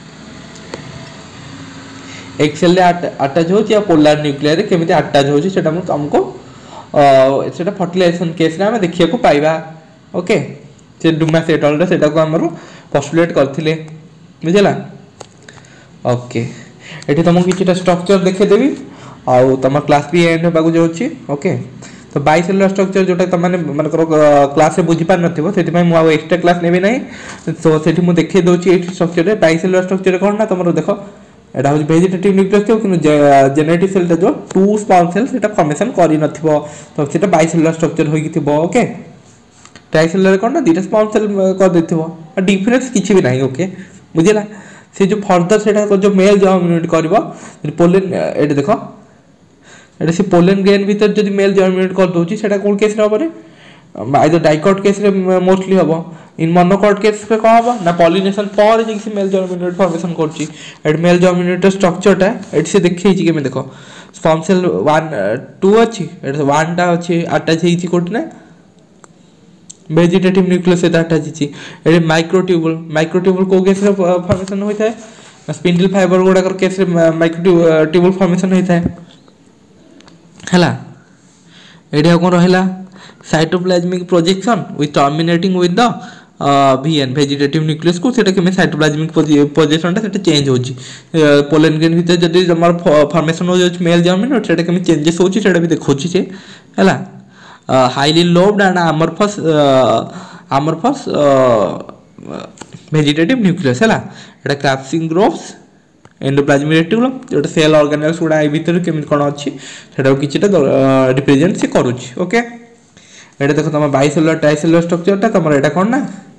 एक सेल रे अटैच होची या पोलर न्यूक्लियर रे केमिति अटैच होची सेटा हमको सेटा फर्टिलाइजेशन केस रे हम देखिया को पाइबा ओके से डुमा सेटल रे सेटा को हमरो पोस्टुलेट करथिले बुझला ओके एठी तुमको किछटा स्ट्रक्चर देखे देबी आ तम क्लास भी एंड होबा को जोची ओके तो बाइसेलुलर स्ट्रक्चर जोटा त माने मन करो क्लास रे बुझी पार नथिबो सेति पय मु आ एक्स्ट्रा क्लास नेबी नै तो सेठी मु देखे दोची एठी स्ट्रक्चर रे बाइसेलुलर स्ट्रक्चर कोन ना तमरो देखो एटा हो वेजिटेटिव न्यूक्लियस थियो किनु जेनेटिक सेल ता जो टू स्पर्म सेल सेटा फॉर्मेशन करि नथिबो तो सेटा बाइसेलुलर स्ट्रक्चर होई कि थिबो ओके ट्राइसेलुलर कोन ना दीटा स्पर्म सेल कर देथिबो आ डिफरेंस किछि भी नाही ओके बुझिला से जो फर्दर सेटा जो मेल जर्म यूनिट करबो पोलेन एटा देखो एटा से पोलेन ग्रेन भीतर जदी मेल जर्म यूनिट कर दोची सेटा कोन केस रे होबरे आइदर डाइकॉट केस रे मोस्टली होबो इन मोनोकॉट केस रे को होबो ना पॉलिनेशन पर जे से मेल जर्म यूनिट फॉर्मेशन करची एट मेल जर्म यूनिट स्ट्रक्चर टा एट से देखै छी के में देखो स्पर्म सेल one two अछि एट one टा अछि अटैच हेइ छी कोट ना वेजिटेटिव न्यूक्लियस से अटैच छी एट माइक्रोट्यूबुल माइक्रोट्यूबुल को केस रे फॉर्मेशन होई थाए स्पिंडल फाइबर गुडा कर केस रे माइक्रोट्यूबुल फॉर्मेशन होई थाए हैला एडिया कोन रहला cytoplasmic projection with terminating with the VN vegetative nucleus को सेटा के साइटोप्लाज्मिक प्रोजेक्शन ता सेटा चेंज होची पोलेन ग्रेन भीतर जदी हमर फॉर्मेशन हो जाय मेल जर्म यूनिट सेटा के चेंजेस होची सेटा भी देखोची से है highly lobed and amorphous amorphous vegetative nucleus है एटा क्राफ्सिंग ग्रोव्स एंडोप्लाज्मिक रेटिकुलम जोटा सेल ऑर्गेनेल्स गुडा ए भीतर केमि कोन अछि सेटा किछटा रिप्रेजेंट से करूछि ओके एटा देखो तम बाइसेलुलर ट्राइसेलुलर स्ट्रक्चर ता तमर एटा कोन ना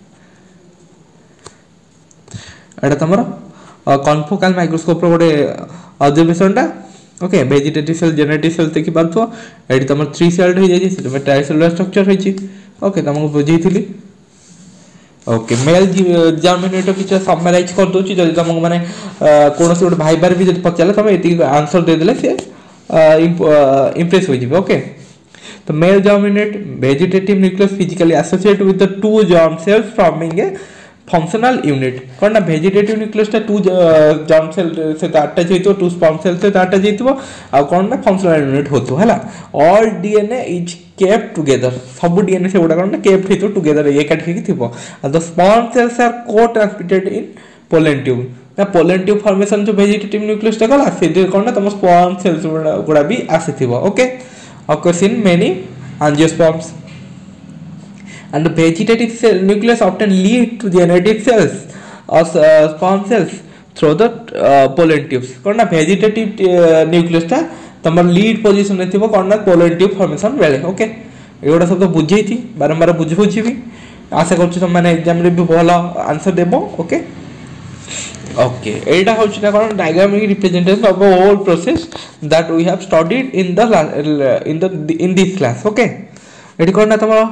एटा तमर कॉन्फोकल माइक्रोस्कोप रो गोटे ऑब्जर्वेशन टा okay vegetative cell genetic cell देखि पाथो एटी तमर थ्री सेल्ड हो जाई से ट्राइसेलुलर स्ट्रक्चर होई छी ओके तमको बुझेइथिली ओके मेल जर्मिनेटर किछ समराइज कर दोची जदि तुमको माने कोनोसी गोटे भाइबार भी जदि पचाले तुम एति आंसर दे देले से इंप्रेस हो जिवे ओके तो male germinate vegetative nucleus physically associate with the two germ cells forming a functional unit कोन ना वेजिटेटिव न्यूक्लियस ता टू जर्म सेल से अटैच हेतो टू स्पर्म सेल से अटैच हेतो आ कोन ना फंक्शनल यूनिट होतो हला all DNA is kept together सब डीएनए से गुडा कोन ना केप्ट हेतो टुगेदर एकाठी की थिबो आ the sperm cells are co transmitted in pollen tube ना पोलन ट्यूब फॉर्मेशन जो वेजिटेटिव न्यूक्लियस ता गला से कोन ना तम स्पर्म सेल्स गुडा भी आसीथिबो okay occurs in many angiosperms and the vegetative cell nucleus often lead to genetic cells or uh, sperm cells through the uh, pollen tubes कोन ना vegetative uh, nucleus ता तमर लीड पोजीशन रे थिबो कोन ना pollen tube formation बेले okay एगोडा सब तो बुझेई थी बारंबार बुझबुझी भी आशा करछु तुम माने एग्जाम रे भी भलो आंसर देबो ओके ओके एटा होछ ना कोन diagrammatic representation of a whole process that we have studied in the in the in this class okay एटी कोन ना तमरो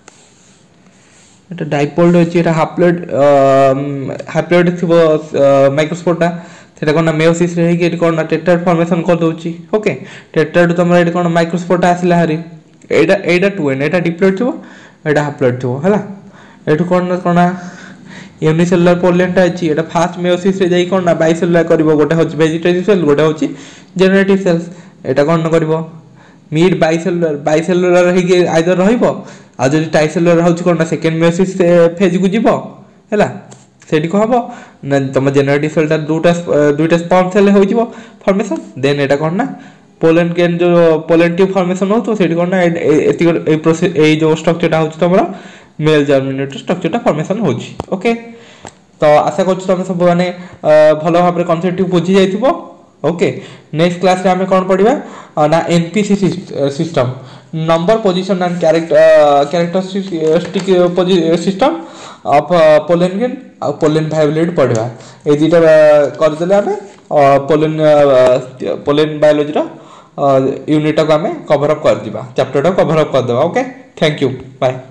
एटा डाइपोल होची एटा हाप्लोइड हाप्लोइड थिबो माइक्रोस्कोप ता सेटा कोन ना मेयोसिस रे कि एटी कोन ना टेट्राड फॉर्मेशन कर दोची ओके टेट्राड तमरो एटी कोन माइक्रोस्कोप ता आसिला हरी एटा एटा टू एन एटा डिप्लॉइड थिबो एटा हाप्लोइड थिबो हला एटु कोन ना कोन यूनिसेलुलर पोलन टा अछि एटा फास्ट मेयोसिस रे जाई कोन ना बाइसेलुलर करबो गोटे होछि वेजिटेटिव सेल गोटे होछि जेनेटिव सेल्स एटा कोन करबो मिड बाइसेलुलर बाइसेलुलर हे के आइदर रहिबो आ जदि ट्राइसेलुलर होछि कोन ना सेकंड मेयोसिस फेज को जिवो हैला सेठी को हबो ना तम जेनेटिव सेल ता दुटा दुटा स्पर्म सेल हो जिवो फॉर्मेशन देन एटा कोन ना पोलन केन जो पोलन ट्यूब फॉर्मेशन हो तो सेठी कोन ना एति ए प्रोसेस ए जो स्ट्रक्चर ता होछि तमरा मेल जर्मिनेटर स्ट्रक्चर ता फॉर्मेशन होछि ओके तो आशा करछु तुम सब माने भलो भाबरे कॉन्सेप्ट बुझी जाइथिबो ओके नेक्स्ट क्लास रे हम कोन पढिबा ना NPC system number position and character characteristic system of pollen grain और पोलन वायबिलिटी पढिबा ए दिटा कर देले हमें पोलन पोलन बायोलॉजी रो यूनिट को हमें कवर अप कर दिबा चैप्टर टा कवर अप कर देबा ओके थैंक यू बाय।